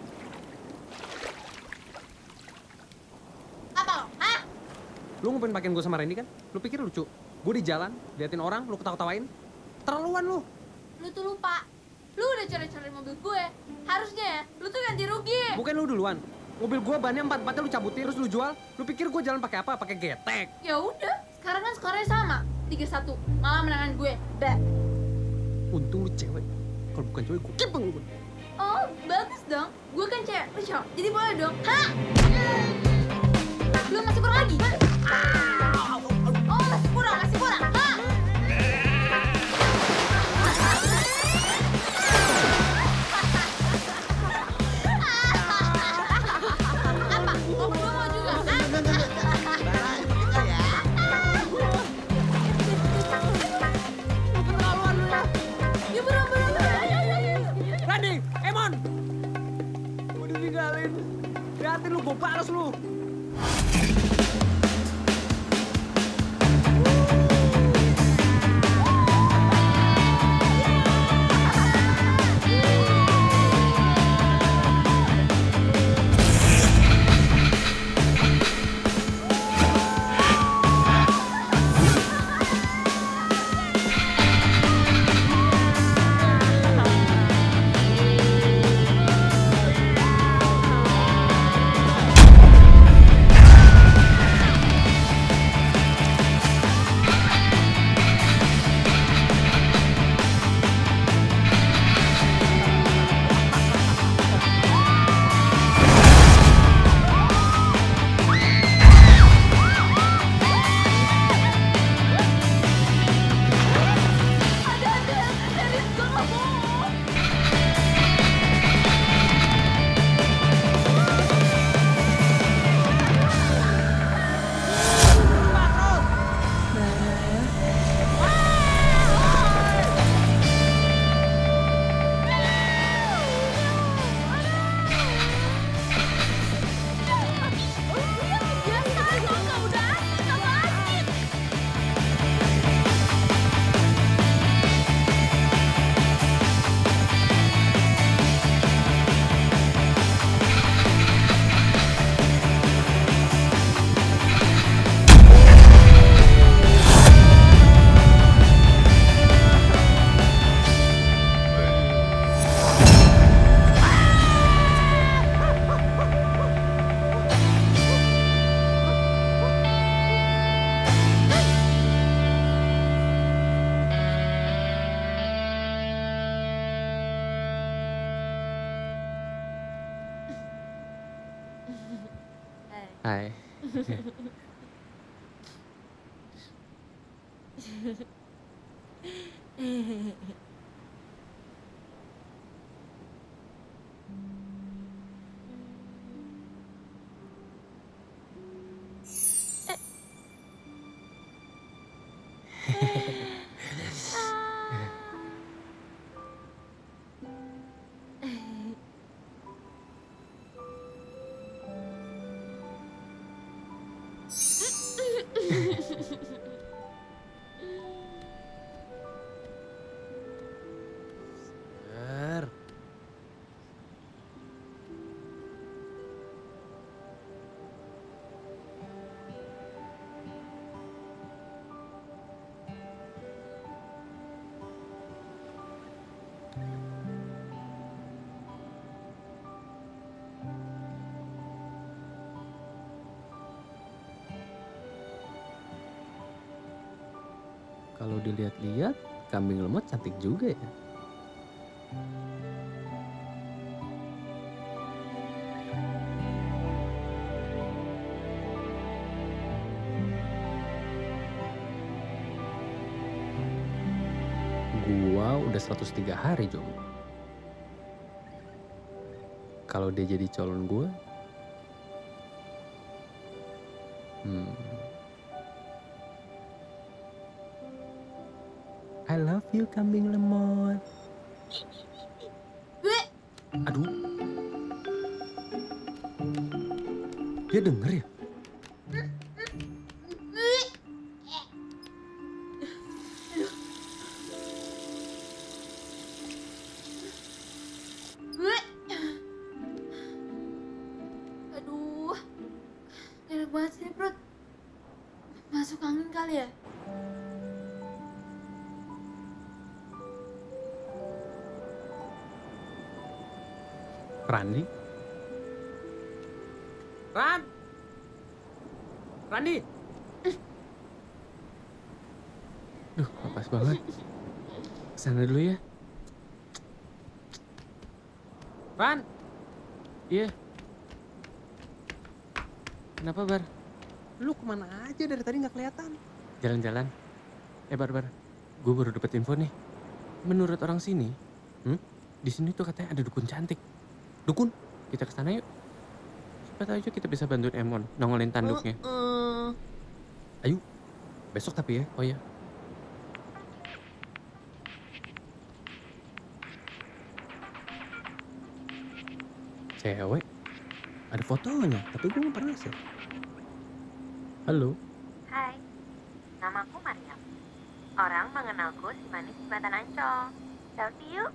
Apa lo? Hah? Lu ngapain pakein gue sama Randy kan? Lu pikir lucu? Gue di jalan, liatin orang, lu ketawa-tawain. Terlaluan lu. Lu tuh lupa. Lu udah cari-cari mobil gue. Harusnya ya, lu tuh ganti rugi. Bukan lu duluan. Mobil gue bannya empat-empatnya lu cabutin terus lu jual. Lu pikir gue jalan pakai apa? Pakai getek. Ya udah, sekarang kan skornya sama. tiga satu. Malah menangan gue. Dah. Untung lu cewek. Kalau bukan cowok gue kipeng lu. Oh, bagus dong. Gue kan cewek, lu cowok. Jadi boleh dong. Hah? Belum masih kurang lagi? Oh, masih kurang, masih kurang. Hah? Apa? Mau berdua mau juga? Ya berdua, berdua, berdua. Ayo, ayo, ayo. Randi, Emon. Gue ditinggalin. Liatin lu, gue balas lu. Hai. Ser. Kalau dilihat-lihat, kambing lemot cantik juga ya. Gua udah seratus tiga hari jomblo. Kalau dia jadi calon gua, hmm. I love you, kambing lemot. Aduh. Dia denger ya? Aduh, enak banget sih perut. Masuk angin kali ya? Randi? Ran? Randi? Duh, pas banget. Kesana dulu ya. Van, Iya. Kenapa, Bar? lu kemana aja dari tadi nggak kelihatan? Jalan-jalan. Eh, Bar, Bar. Gue baru dapet info nih. Menurut orang sini, hmm, di sini tuh katanya ada dukun cantik. Dukun? Kita ke sana yuk. Siapa tahu aja kita bisa bantuin Emon nongolin tanduknya. Uh, Ayo, besok tapi ya. Oh ya. Cewek, ada fotonya, tapi gue nggak pernah sih. Halo, Hai, namaku Mariam. Orang mengenalku si manis jembatan Ancol. Selfie yuk.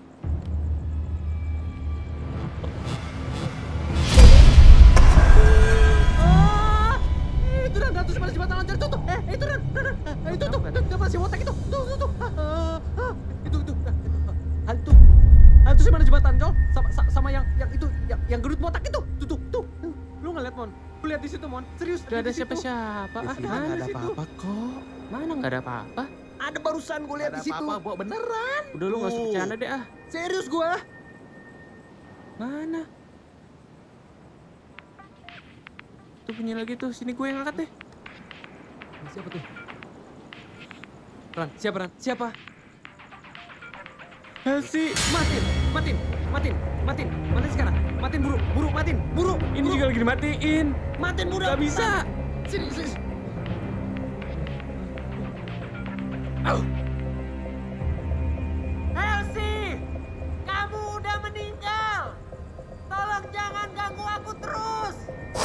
itu Ran, Ratu Semana Jembatan Ancol tuh, tuh. Eh, itu Ran, Ran, Ran. Eh, itu tuh, gambar si Wotek itu, tuh, tuh, tuh. Ah, ah, itu, itu, hantu, hantu Semana Jembatan Ancol, sama, sa- sama yang, yang itu, yang, yang gendut botak itu, tuh, tuh, tuh. Lu nggak lihat Mon? Lu lihat di situ Mon, serius. Gak ada di situ. siapa-siapa. di Ah, sini mana nggak ada sih? apa-apa kok. Mana nggak ada apa-apa? Ada barusan gue lihat Ada di situ. apa-apa, Bo, beneran. Udah lu nggak usah Tuh. bercanda deh ah. Serius gue. Mana? Tuh bunyi lagi tuh. Sini gue yang angkat deh. Siapa tuh? Ran, siapa Ran? Siapa? Helsi. Matin, matin, matin, matin, matin sekarang. Matin buru, buru, matin, buru. Ini juga lagi dimatiin. Matin buru. Gak bisa. Sini, sini. Elsie, kamu udah meninggal. Tolong jangan ganggu aku terus.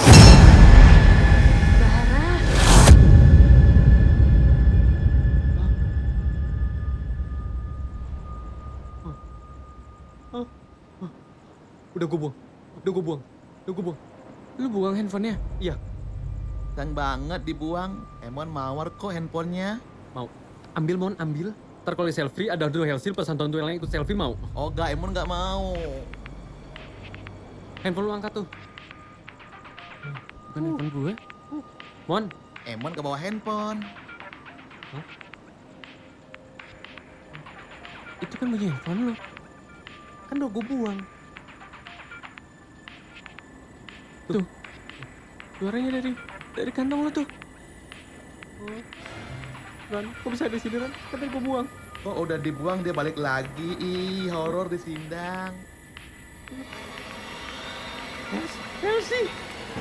Udah gue buang, udah gue buang, udah gue buang. Lu buang handphonenya? Iya, Sayang banget dibuang. Emon mawar kok handphonenya. mau. Ambil Mon, ambil. Ntar kalau selfie ada dua Helsil pesan tonton yang lain ikut selfie mau. Oh gak, Emon gak mau. Handphone lu angkat tuh. Bukan handphone gue. Mon, Emon gak bawa handphone. Itu kan bunyi handphone lu. kan udah gue buang. Tuh. Suaranya dari dari kantong lu tuh. Ran, kok bisa di sini Ran? Kan tadi gue buang. Kok udah dibuang dia balik lagi. Ih, horor disindang. Elsie.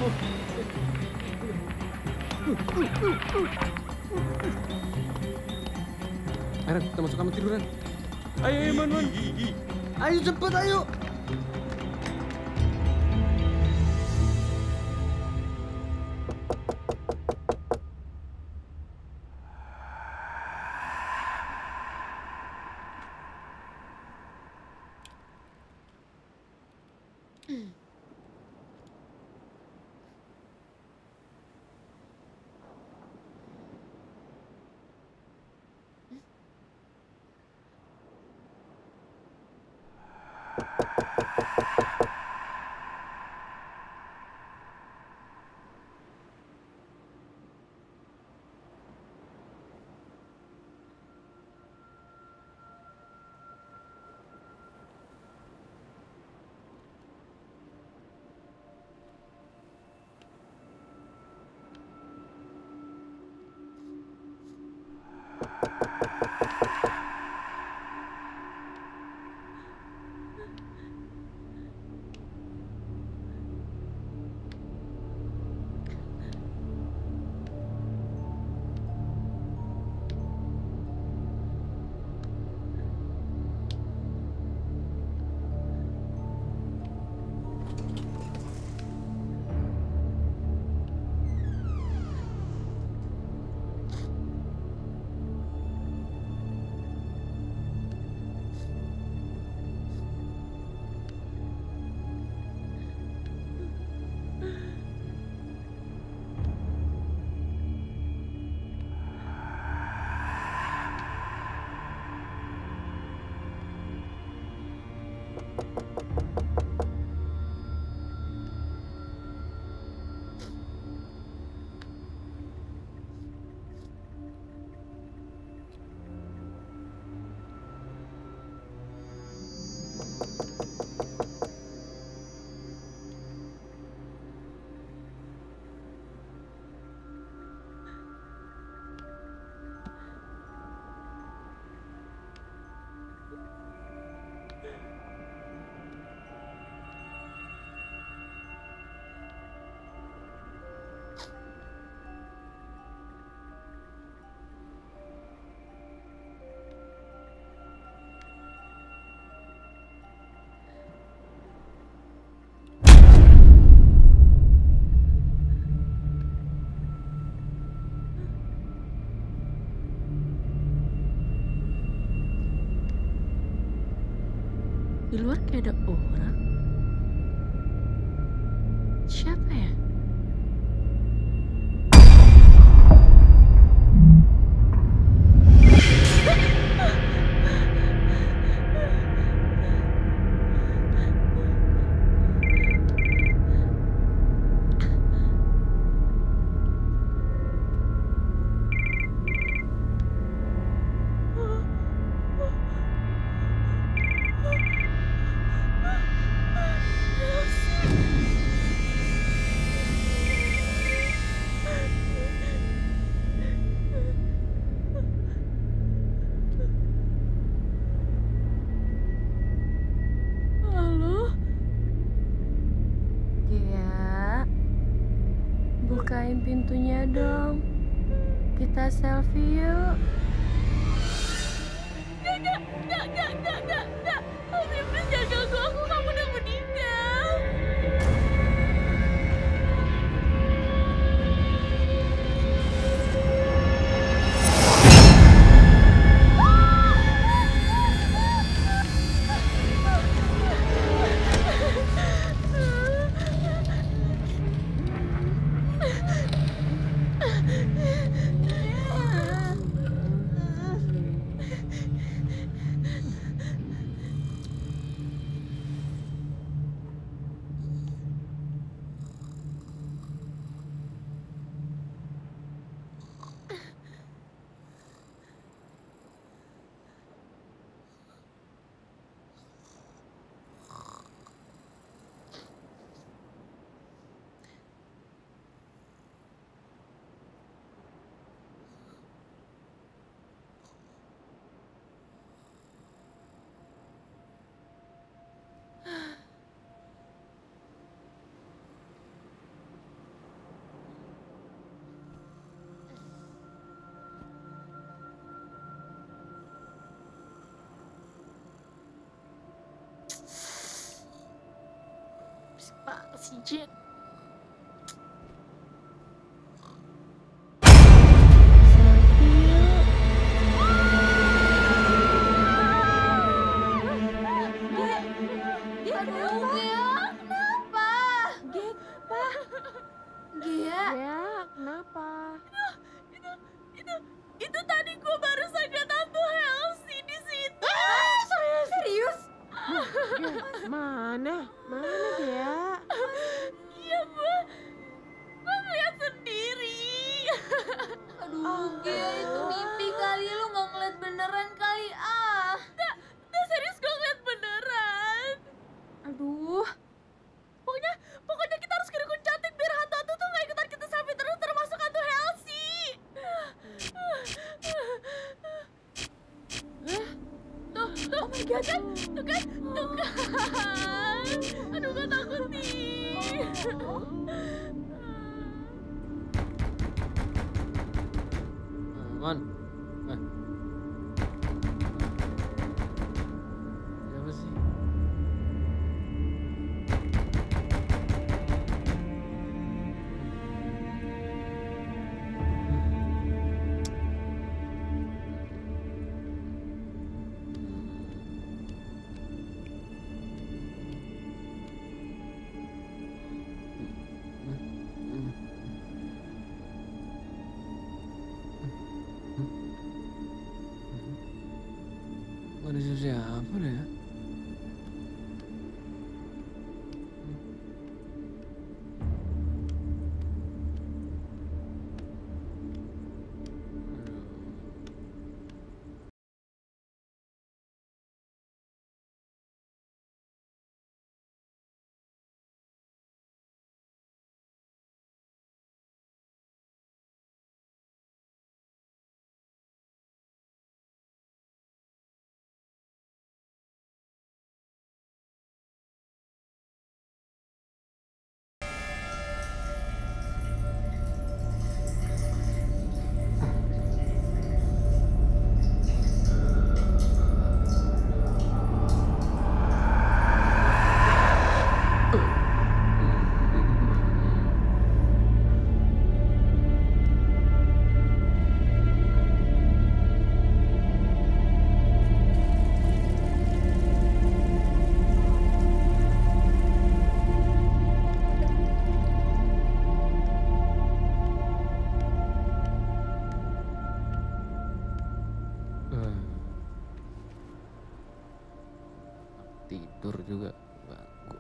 Ayo, kita masuk kamar tiduran. Ayo, ayo, Man, Man. Ayo cepet, ayo. Di luar kayak ada orang. Siapa ya? Halo? Gia, bukain pintunya dong. Kita selfie yuk. Gak, gak, gak, gak, gak, gak, gak. Please, please jangan ganggu aku, kamu udah meninggal. Pak, si Jen. Aduh, Gia, kenapa? Gek, Pak. Gia, Ya, kenapa? Itu, itu, itu tadi gue baru saja tante Helsi di situ. Serius? Serius? Ya, mana? Mana dia? Iya, gue, gue ngeliat sendiri. aduh, Gia, itu mimpi kali, lu nggak ngeliat beneran kali, ah. Nggak, nggak serius gue ngeliat beneran. Aduh. Pokoknya, pokoknya kita harus kedukun cantik biar hantu-hantu tuh nggak ikutan kita selfie terus, termasuk hantu Helsi. Tuh, tuh, oh my God, kan? Tuh kan, tuh kan. Aduh, gue takut nih. Mon. Eh. Siapa sih? Ada siapa deh ya? Hmm. Tidur juga bangku.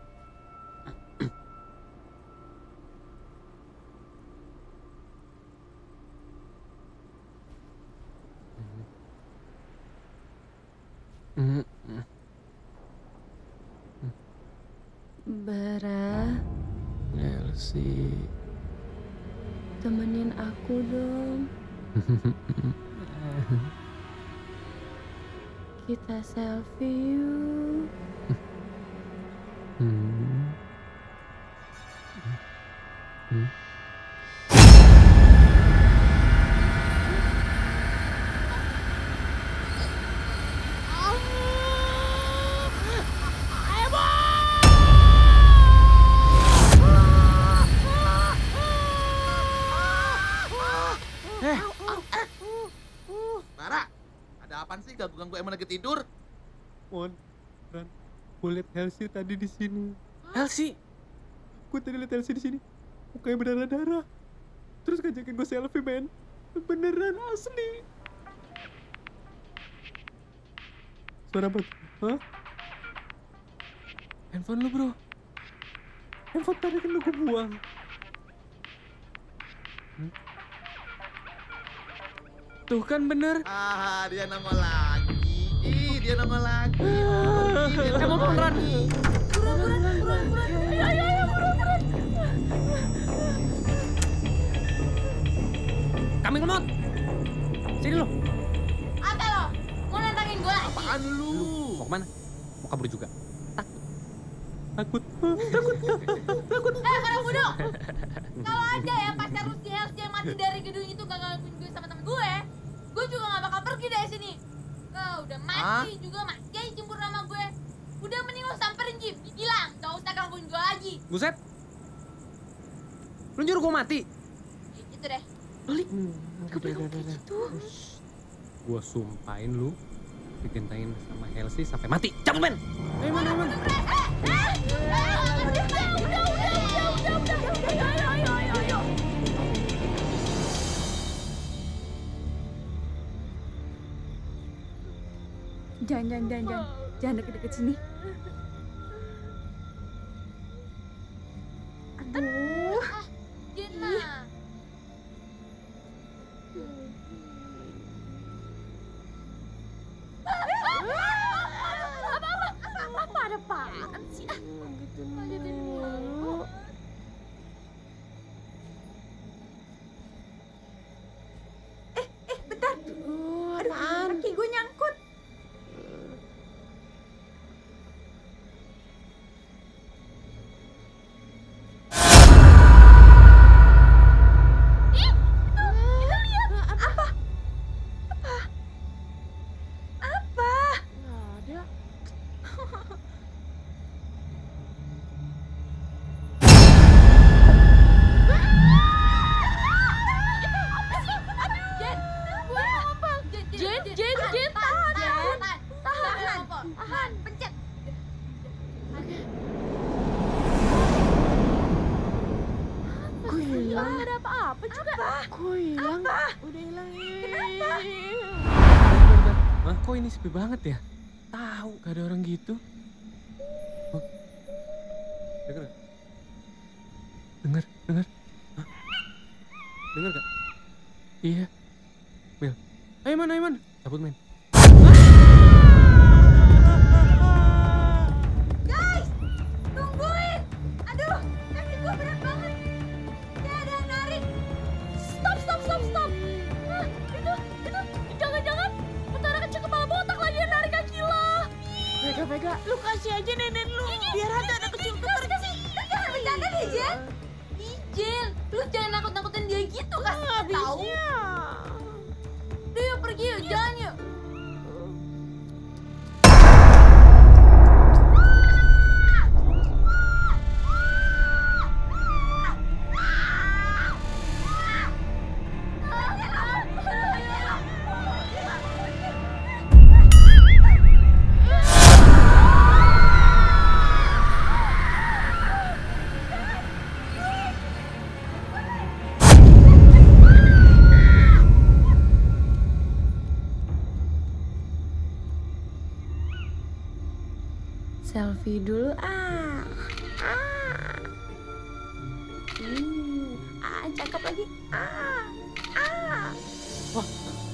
Bara, Elsie. temenin aku dong. Kita selfie yuk. Hmm. Hmm. Bara, ada apaan sih ganggu-ganggu Emon lagi tidur? Mon, Ran, gue liat Elsie tadi di sini. Elsie? Gue tadi liat Elsie di sini. Mukanya berdarah-darah. Terus ngajakin gue selfie, men. Beneran asli. Suara apa? Hah? Handphone lu bro. Handphone tadi kan lu gue buang. Tuh kan bener. Ah, dia nongol lagi. Ih, dia nongol lagi. Emon beneran. Buruan, buruan, buruan, buruan. Ayo, ayo, ayo, buruan, buruan. Kami ngemot. Sini lo. Apa lo? Mau nantangin gue lagi? Apaan lu? Mau kemana? Mau kabur juga? Takut. Eh, orang bodoh. Kalau ada ya pacar lu si Elsie yang mati dari gedung itu gak ngelakuin gue sama temen gue, gue juga gak bakal pergi dari sini. Oh, udah mati Hah? juga mati aja jemput sama gue. Udah mending lo samperin Jim, hilang, gak usah gangguin gue lagi. Buset. Lu nyuruh gue mati? Ya gitu deh. Loli. Udah, udah, udah, udah. Gue sumpahin lu digentain sama Elsie sampai mati. Cabut, men! Ayo man, ayo man. Jangan, jangan, jangan, jangan. Jangan deket-deket sini. Aduh. Gina. Apa ada apaan sih? Ah, lanjutin mulu. Eh, eh, bentar. Aduh, kaki gue nyangkut. Jen, Jen, Jen, tahan, tahan, tahan, tahan, pencet. Kok hilang? Ada apa-apa juga? Kok hilang? Udah hilang. Kenapa? Hah? Kok ini sepi banget ya? Tahu, gak ada orang gitu. Hah? Dengar gak? Dengar, dengar. Dengar gak? Iya. Mel. Ayo man, ayo man. Cabut men. Guys, tungguin. Aduh, kaki gue berat banget. Gak ada yang narik. Stop, stop, stop, stop. Ah, itu, itu, jangan-jangan tentara kecil kepala botak lagi yang narik kaki lo. Vega, Vega, lu kasih aja nenek lu. Biar ada anak kecil tuh pergi. Jangan bercanda deh, Jen. Ijel, lu jangan nakut-nakutin dia gitu, kasih tahu. Udah yuk pergi yuk, jalan yuk. Selfie dulu ah. Ah. Hmm. Ah, cakep lagi. Ah. Ah. Wah.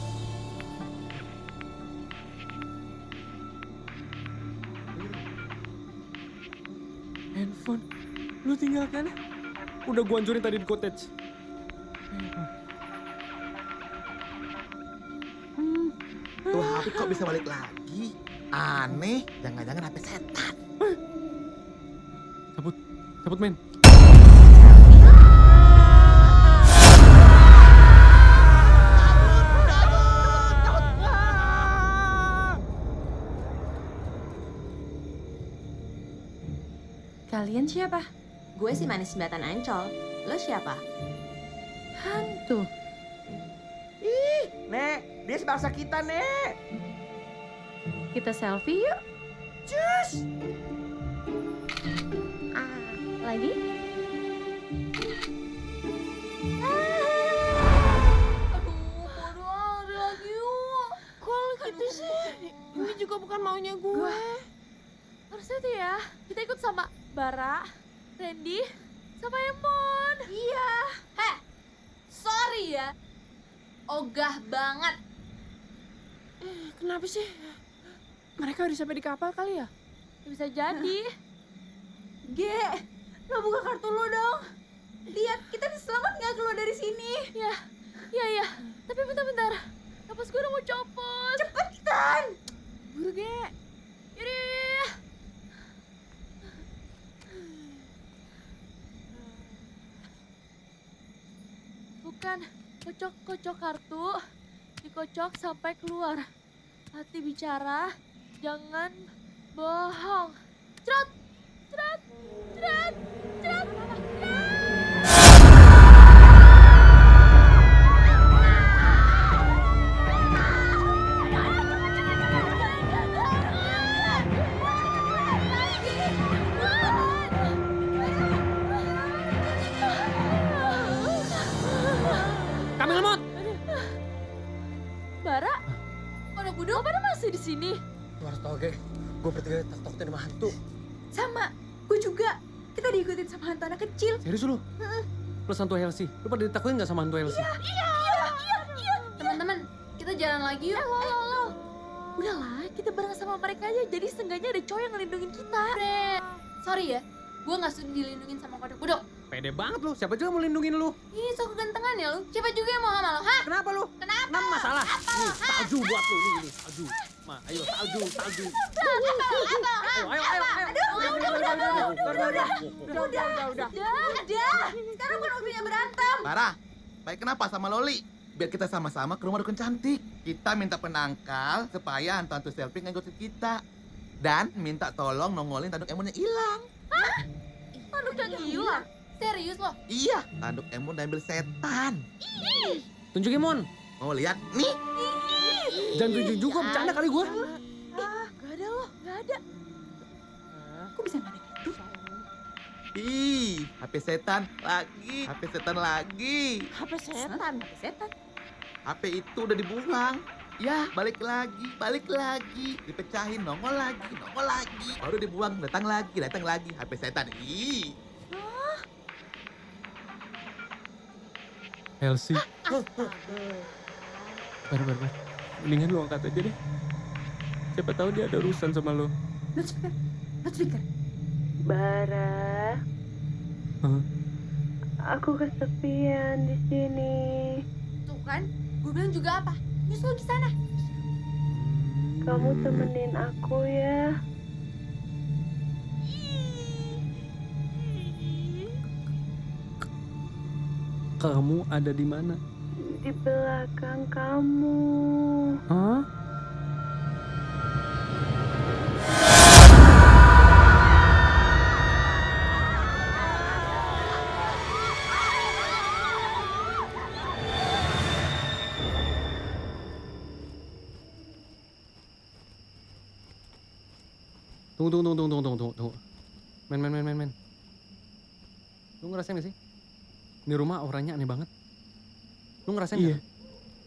Handphone, lu tinggalkan ya? Udah gua hancurin tadi di cottage. Hmm. Tuh H P kok bisa balik lagi? Aneh, jangan-jangan H P setan. Cabut, cabut men. Kalian siapa? Gue si manis jembatan Ancol. Lo siapa? Hantu. Ih, Nek, dia sebangsa kita, Nek. Kita selfie yuk. Cus. Ah, lagi? Ini juga bukan maunya gue. Harusnya tuh ya, kita ikut sama Bara, Randy, sama Emon. Iya. Heh, sorry ya. Ogah banget. Eh, kenapa sih? Mereka udah sampai di kapal kali ya? Bisa jadi. G, lo buka kartu lo dong. Lihat, kita bisa selamat nggak keluar dari sini? Ya, ya, ya. Tapi bentar-bentar. Napas gue udah mau copot. Cepetan. Buru, Ge. Yaudah. Bukan, kocok-kocok kartu, dikocok sampai keluar. Hati bicara, jangan bohong. Cerot, cerot, cerot, cerot. Kami lemot. Bara, Pondok Budok, Bara masih di sini. Lu harus tau, Ge. Gue bertiga takut-takutin sama hantu. Sama, gue juga. Kita diikutin sama hantu anak kecil. Serius lu? Plus hantu Helsi. Lu pada ditakutin gak sama hantu Helsi? Iya, iya, iya, iya. Teman-teman, kita jalan lagi yuk. Eh, lo, lo, lo. Udahlah, kita bareng sama mereka aja. Jadi seenggaknya ada cowok yang ngelindungin kita. Fred, sorry ya. Gue gak sudi dilindungin sama kodok budok. Pede banget lu, siapa juga mau lindungin lu? Ih, sok kegantengan ya lu. Siapa juga yang mau sama lo, hah? Kenapa lu? Kenapa? Kenapa masalah? Apa lo, Nih, hah? salju buat lu, nih, nih, salju. Ma, ayo, salju, salju. Apa lo, apa lo, hah? Ayo, ayo, ayo, ayo. Aduh, udah, udah, udah, udah, udah, udah, Udah, udah, udah, udah. Udah, udah. Sekarang bukan waktunya berantem. Parah, baik kenapa sama Loli? Biar kita sama-sama ke rumah dukun cantik. Kita minta penangkal supaya hantu-hantu selfie ngikutin kita. Dan minta tolong nongolin tanduk Emon yang hilang. Tanduk yang hilang. Serius lo? Iya, tanduk Emon diambil setan. Tunjukin, Mon. Mau lihat? Nih. Jangan tunjuk juga, bercanda kali gua. Gak ada loh, gak ada. Kok bisa nggak ada gitu? Ih, H P setan lagi. H P setan lagi. H P setan. Hah? Setan. H P itu udah dibuang. Ya, balik lagi, balik lagi. Dipecahin, nongol lagi, nongol lagi. Baru dibuang, datang lagi, datang lagi. H P setan. Ih. Helsi. Bar, bar, bar. Mendingan lu angkat aja deh. Siapa tahu dia ada urusan sama lo. Loudspeaker. Loudspeaker. Bara, Hah? aku kesepian di sini. Tuh kan, gue bilang juga apa? Nyusul di sana. Kamu temenin aku ya. Kamu ada di mana? Di belakang kamu. Hah? Tunggu, tunggu, tunggu, tunggu, tunggu, tunggu, tunggu. Men, men, men, men, men. Lu ngerasain gak sih? Ini rumah auranya aneh banget. Lu ngerasain Iya. gak?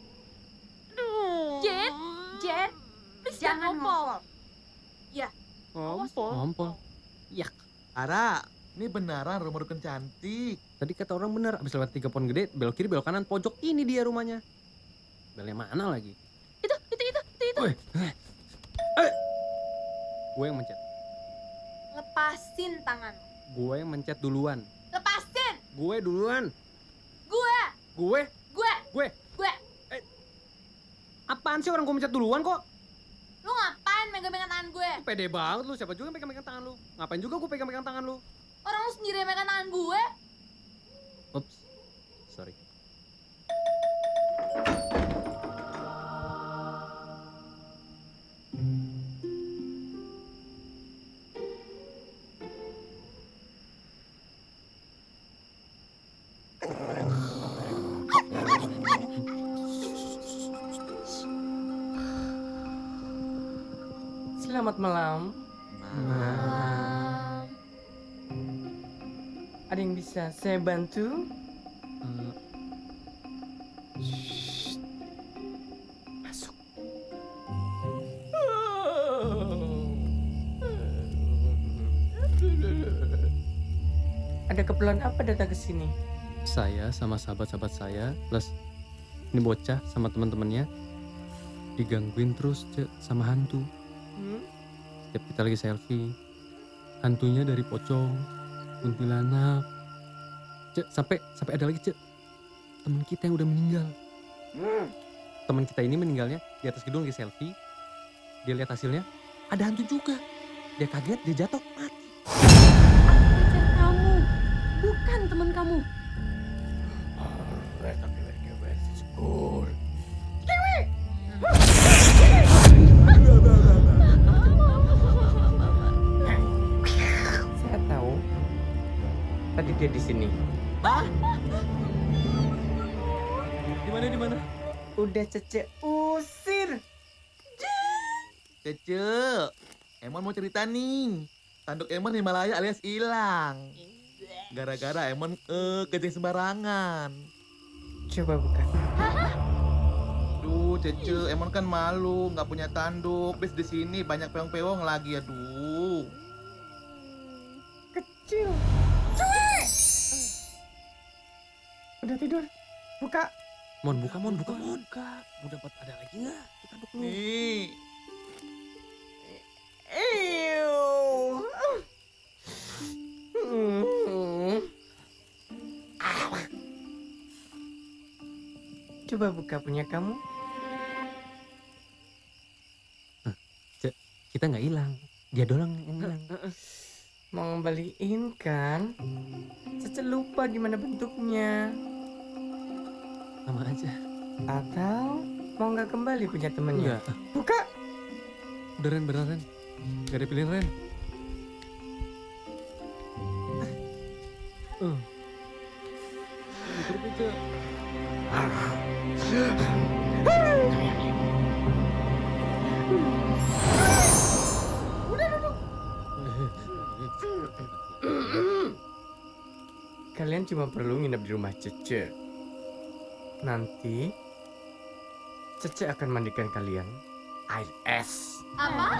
Jen, Jen, please jangan ngomong. Ya, Ngompol. Ngompol. Yak. Ara, ini beneran rumah dukun cantik. Tadi kata orang bener, abis lewat tiga pohon gede, belok kiri, belok kanan, pojok ini dia rumahnya. Belnya mana lagi? Itu, itu, itu, itu, itu. Woi, eh, eh. Gue yang mencet. Lepasin tangan. Gue yang mencet duluan. Lepasin. Gue duluan. Gue. Gue. Gue. Gue. Gue. Eh. Apaan sih orang gue mencet duluan kok? Lu ngapain megang-megang tangan gue? Pede banget lu, siapa juga yang pegang-pegang tangan lu? Ngapain juga gue pegang-pegang tangan lu? Orang lu sendiri yang megang tangan gue. Ups, sorry. Selamat malam. Malam. Ada yang bisa saya bantu? Hmm. Masuk. Ada keperluan apa datang ke sini? Saya sama sahabat-sahabat saya plus ini bocah sama teman-temannya digangguin terus Cek sama hantu. Hmm? Setiap kita lagi selfie, hantunya dari pocong, kuntilanak. Cek, sampai sampai ada lagi Cek, teman kita yang udah meninggal. Hmm. Teman kita ini meninggalnya di atas gedung lagi selfie. Dia lihat hasilnya, ada hantu juga. Dia kaget, dia jatuh, mati. Pacar kamu, bukan teman kamu. Saya tahu. Tadi dia di sini. Di mana di mana? Udah Cece usir. Cece, Emon mau cerita nih. Tanduk Emon Himalaya alias hilang. Gara-gara Emon eh kerja sembarangan. Coba buka. Duh, Cece, Emon kan malu, nggak punya tanduk. Bis di sini banyak peong-peong lagi, aduh. Kecil. Udah tidur. Buka. Mon, buka, Mon, buka, Mon. Buka. Mau dapat ada lagi nggak? Kita duduk dulu. Nih. Ew. Hmm. Coba buka punya kamu. Cek, kita nggak hilang. Dia doang yang hilang. Mau ngembaliin kan? Cece lupa gimana bentuknya. Sama aja. Atau mau nggak kembali punya temennya? Enggak. Buka. Udah Ren, beneran Ren. Gak ada pilihan Ren. Uh. Pikir-pikir. Udah duduk. Kalian cuma perlu nginep di rumah Cece. Nanti Cece akan mandikan kalian air es. Apa?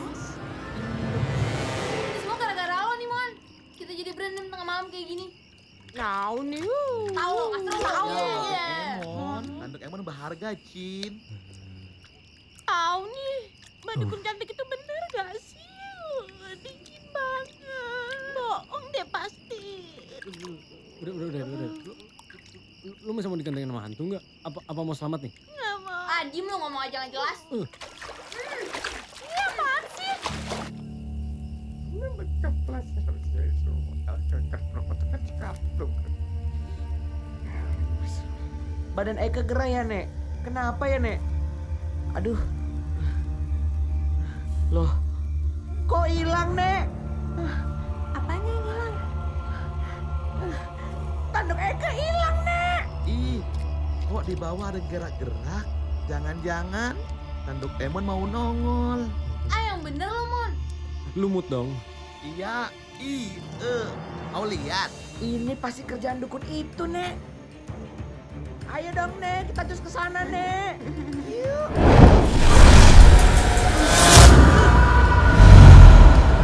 Semua gara-gara lo nih, Mon. Kita jadi berantem tengah malam kayak gini. Tahu nih. Tahu lo, pasti lo tahu. Ya, Emon, tanduk Emon berharga, Cin. Tahu nih. Mbak Dukun cantik itu bener gak sih? Dingin banget. Bohong deh pasti. Udah, udah, udah, udah. Lu, lu, lu masih mau digantengin sama hantu nggak? Apa, apa mau selamat nih? Nggak mau. Ah, diem lo ngomong aja nggak jelas. Uh. Ini apaan sih? Badan Eka gerah ya, Nek. Kenapa ya, Nek? Aduh. Loh, kok hilang, Nek? Apanya yang hilang? Tanduk Eka hilang, Nek. Ih, kok di bawah ada gerak-gerak? Jangan-jangan tanduk Emon mau nongol. Ah, yang bener lo, Mon. Lumut dong. Iya, ih, eh, mau lihat? Ini pasti kerjaan dukun itu, Nek. Ayo dong, Nek. Kita terus ke sana, Nek. Yuk.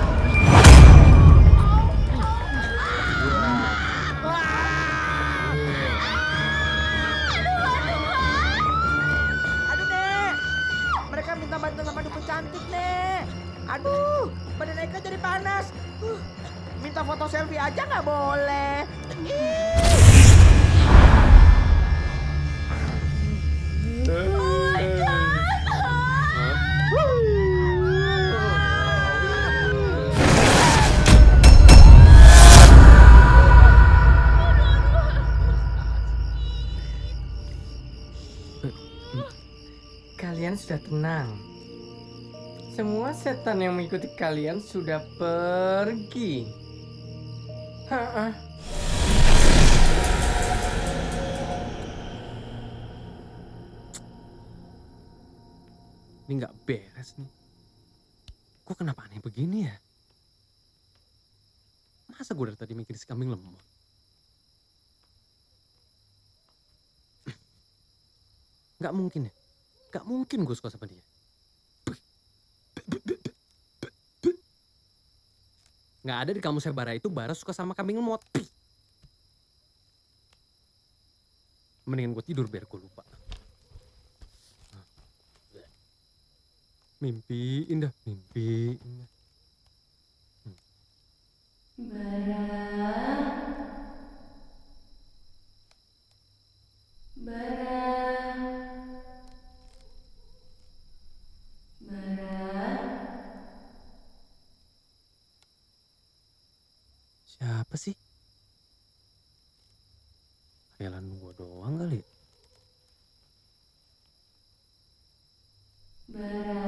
bantu sama dukun cantik, Nek. Aduh, badan Eka jadi panas. Uh, minta foto selfie aja nggak boleh. Kalian sudah tenang. Semua setan yang mengikuti kalian sudah pergi. Ha-ah. Ini nggak beres nih. Kok kenapa aneh begini ya? Masa gue dari tadi mikir si kambing lemot? Nggak mungkin ya. Nggak mungkin gue suka sama dia. Nggak ada di kamusnya Bara itu Bara suka sama kambing lemot. Mendingan gue tidur biar gue lupa. Mimpi indah, mimpi indah. Hmm. Bara. Bara. Bara. Siapa sih? Khayalan gue doang kali. Bara.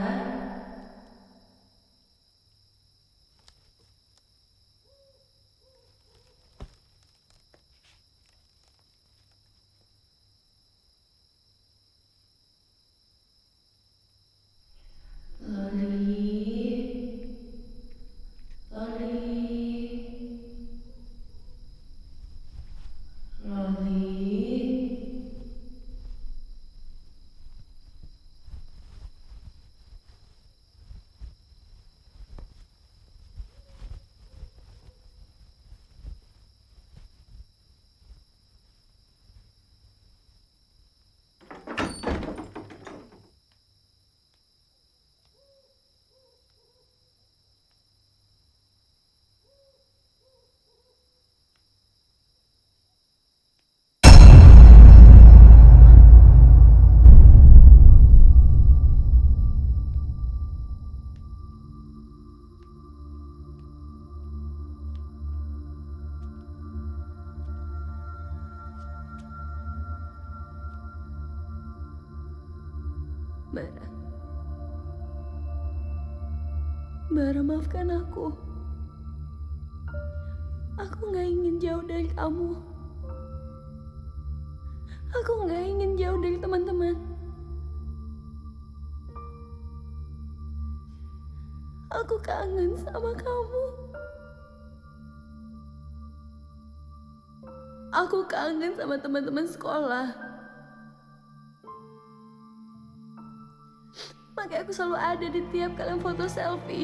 Bara. Bara, maafkan aku. Aku nggak ingin jauh dari kamu. Aku nggak ingin jauh dari teman-teman. Aku kangen sama kamu. Aku kangen sama teman-teman sekolah. Makanya aku selalu ada di tiap kalian foto selfie.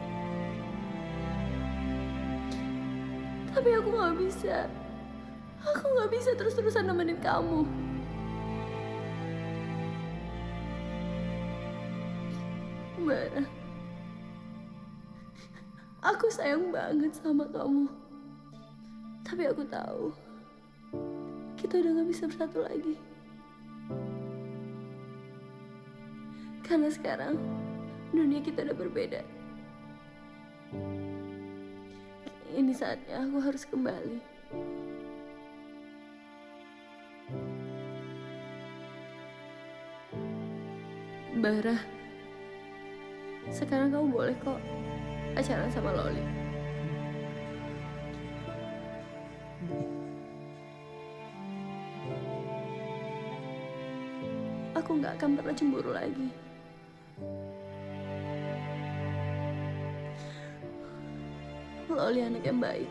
Tapi aku gak bisa. Aku gak bisa terus-terusan nemenin kamu. Bara, aku sayang banget sama kamu. Tapi aku tahu kita udah gak bisa bersatu lagi. Karena sekarang dunia kita udah berbeda. Ini saatnya aku harus kembali. Bara, sekarang kamu boleh kok pacaran sama Loli. Aku gak akan pernah cemburu lagi. Loli anak yang baik.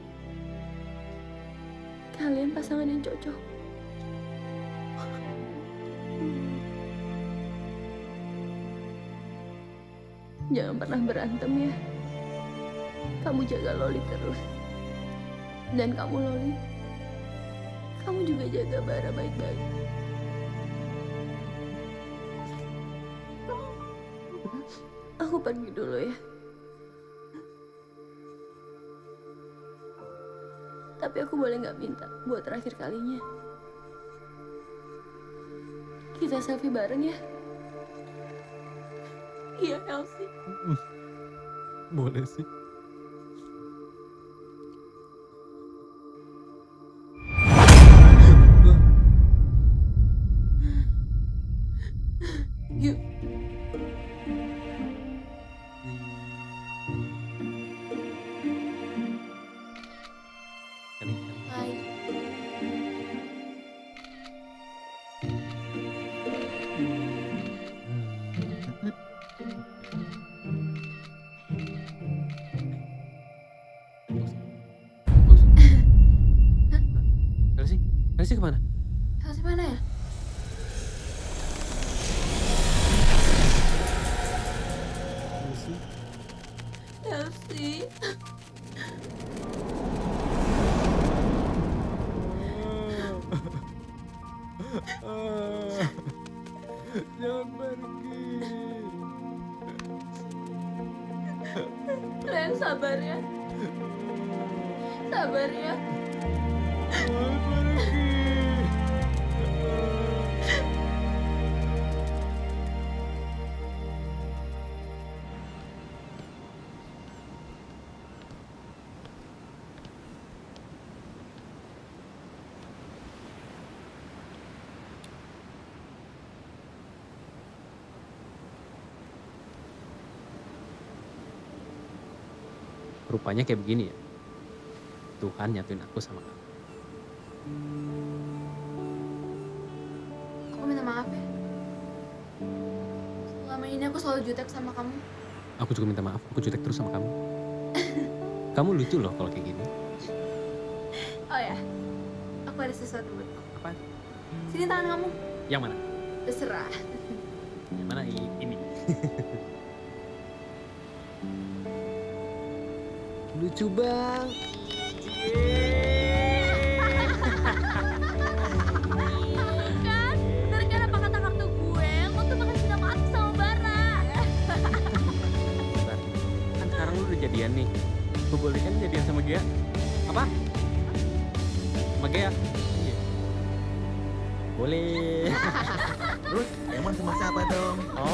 Kalian pasangan yang cocok. Jangan pernah berantem ya. Kamu jaga Loli terus. Dan kamu Loli, kamu juga jaga Bara baik-baik. Aku pergi dulu ya. Tapi aku boleh nggak minta buat terakhir kalinya? Kita selfie bareng ya? Iya, Elsie. Boleh sih. Yuk. Hai. Elsie, Elsie kemana? Elsie mana ya? Elsie. Jangan pergi. Ren, sabar ya. Sabar ya. Jangan pergi. Rupanya kayak begini ya. Tuhan nyatuin aku sama kamu. Aku minta maaf ya. Selama ini aku selalu jutek sama kamu. Aku juga minta maaf, aku jutek terus sama kamu. Kamu lucu loh kalau kayak gini. Oh ya, aku ada sesuatu buat kamu. Apa? Sini tangan kamu. Yang mana? Terserah. Yang mana I- ini? Lucu bang. Kan? Bener kan apa kata kartu gue? Lo tuh bakal cinta mati sama Bara. Bentar. Kan sekarang lu udah jadian nih. Gue boleh kan jadian sama Gia? Apa? Sama Gea? Iya. Boleh. Terus Emon sama siapa dong? Oh,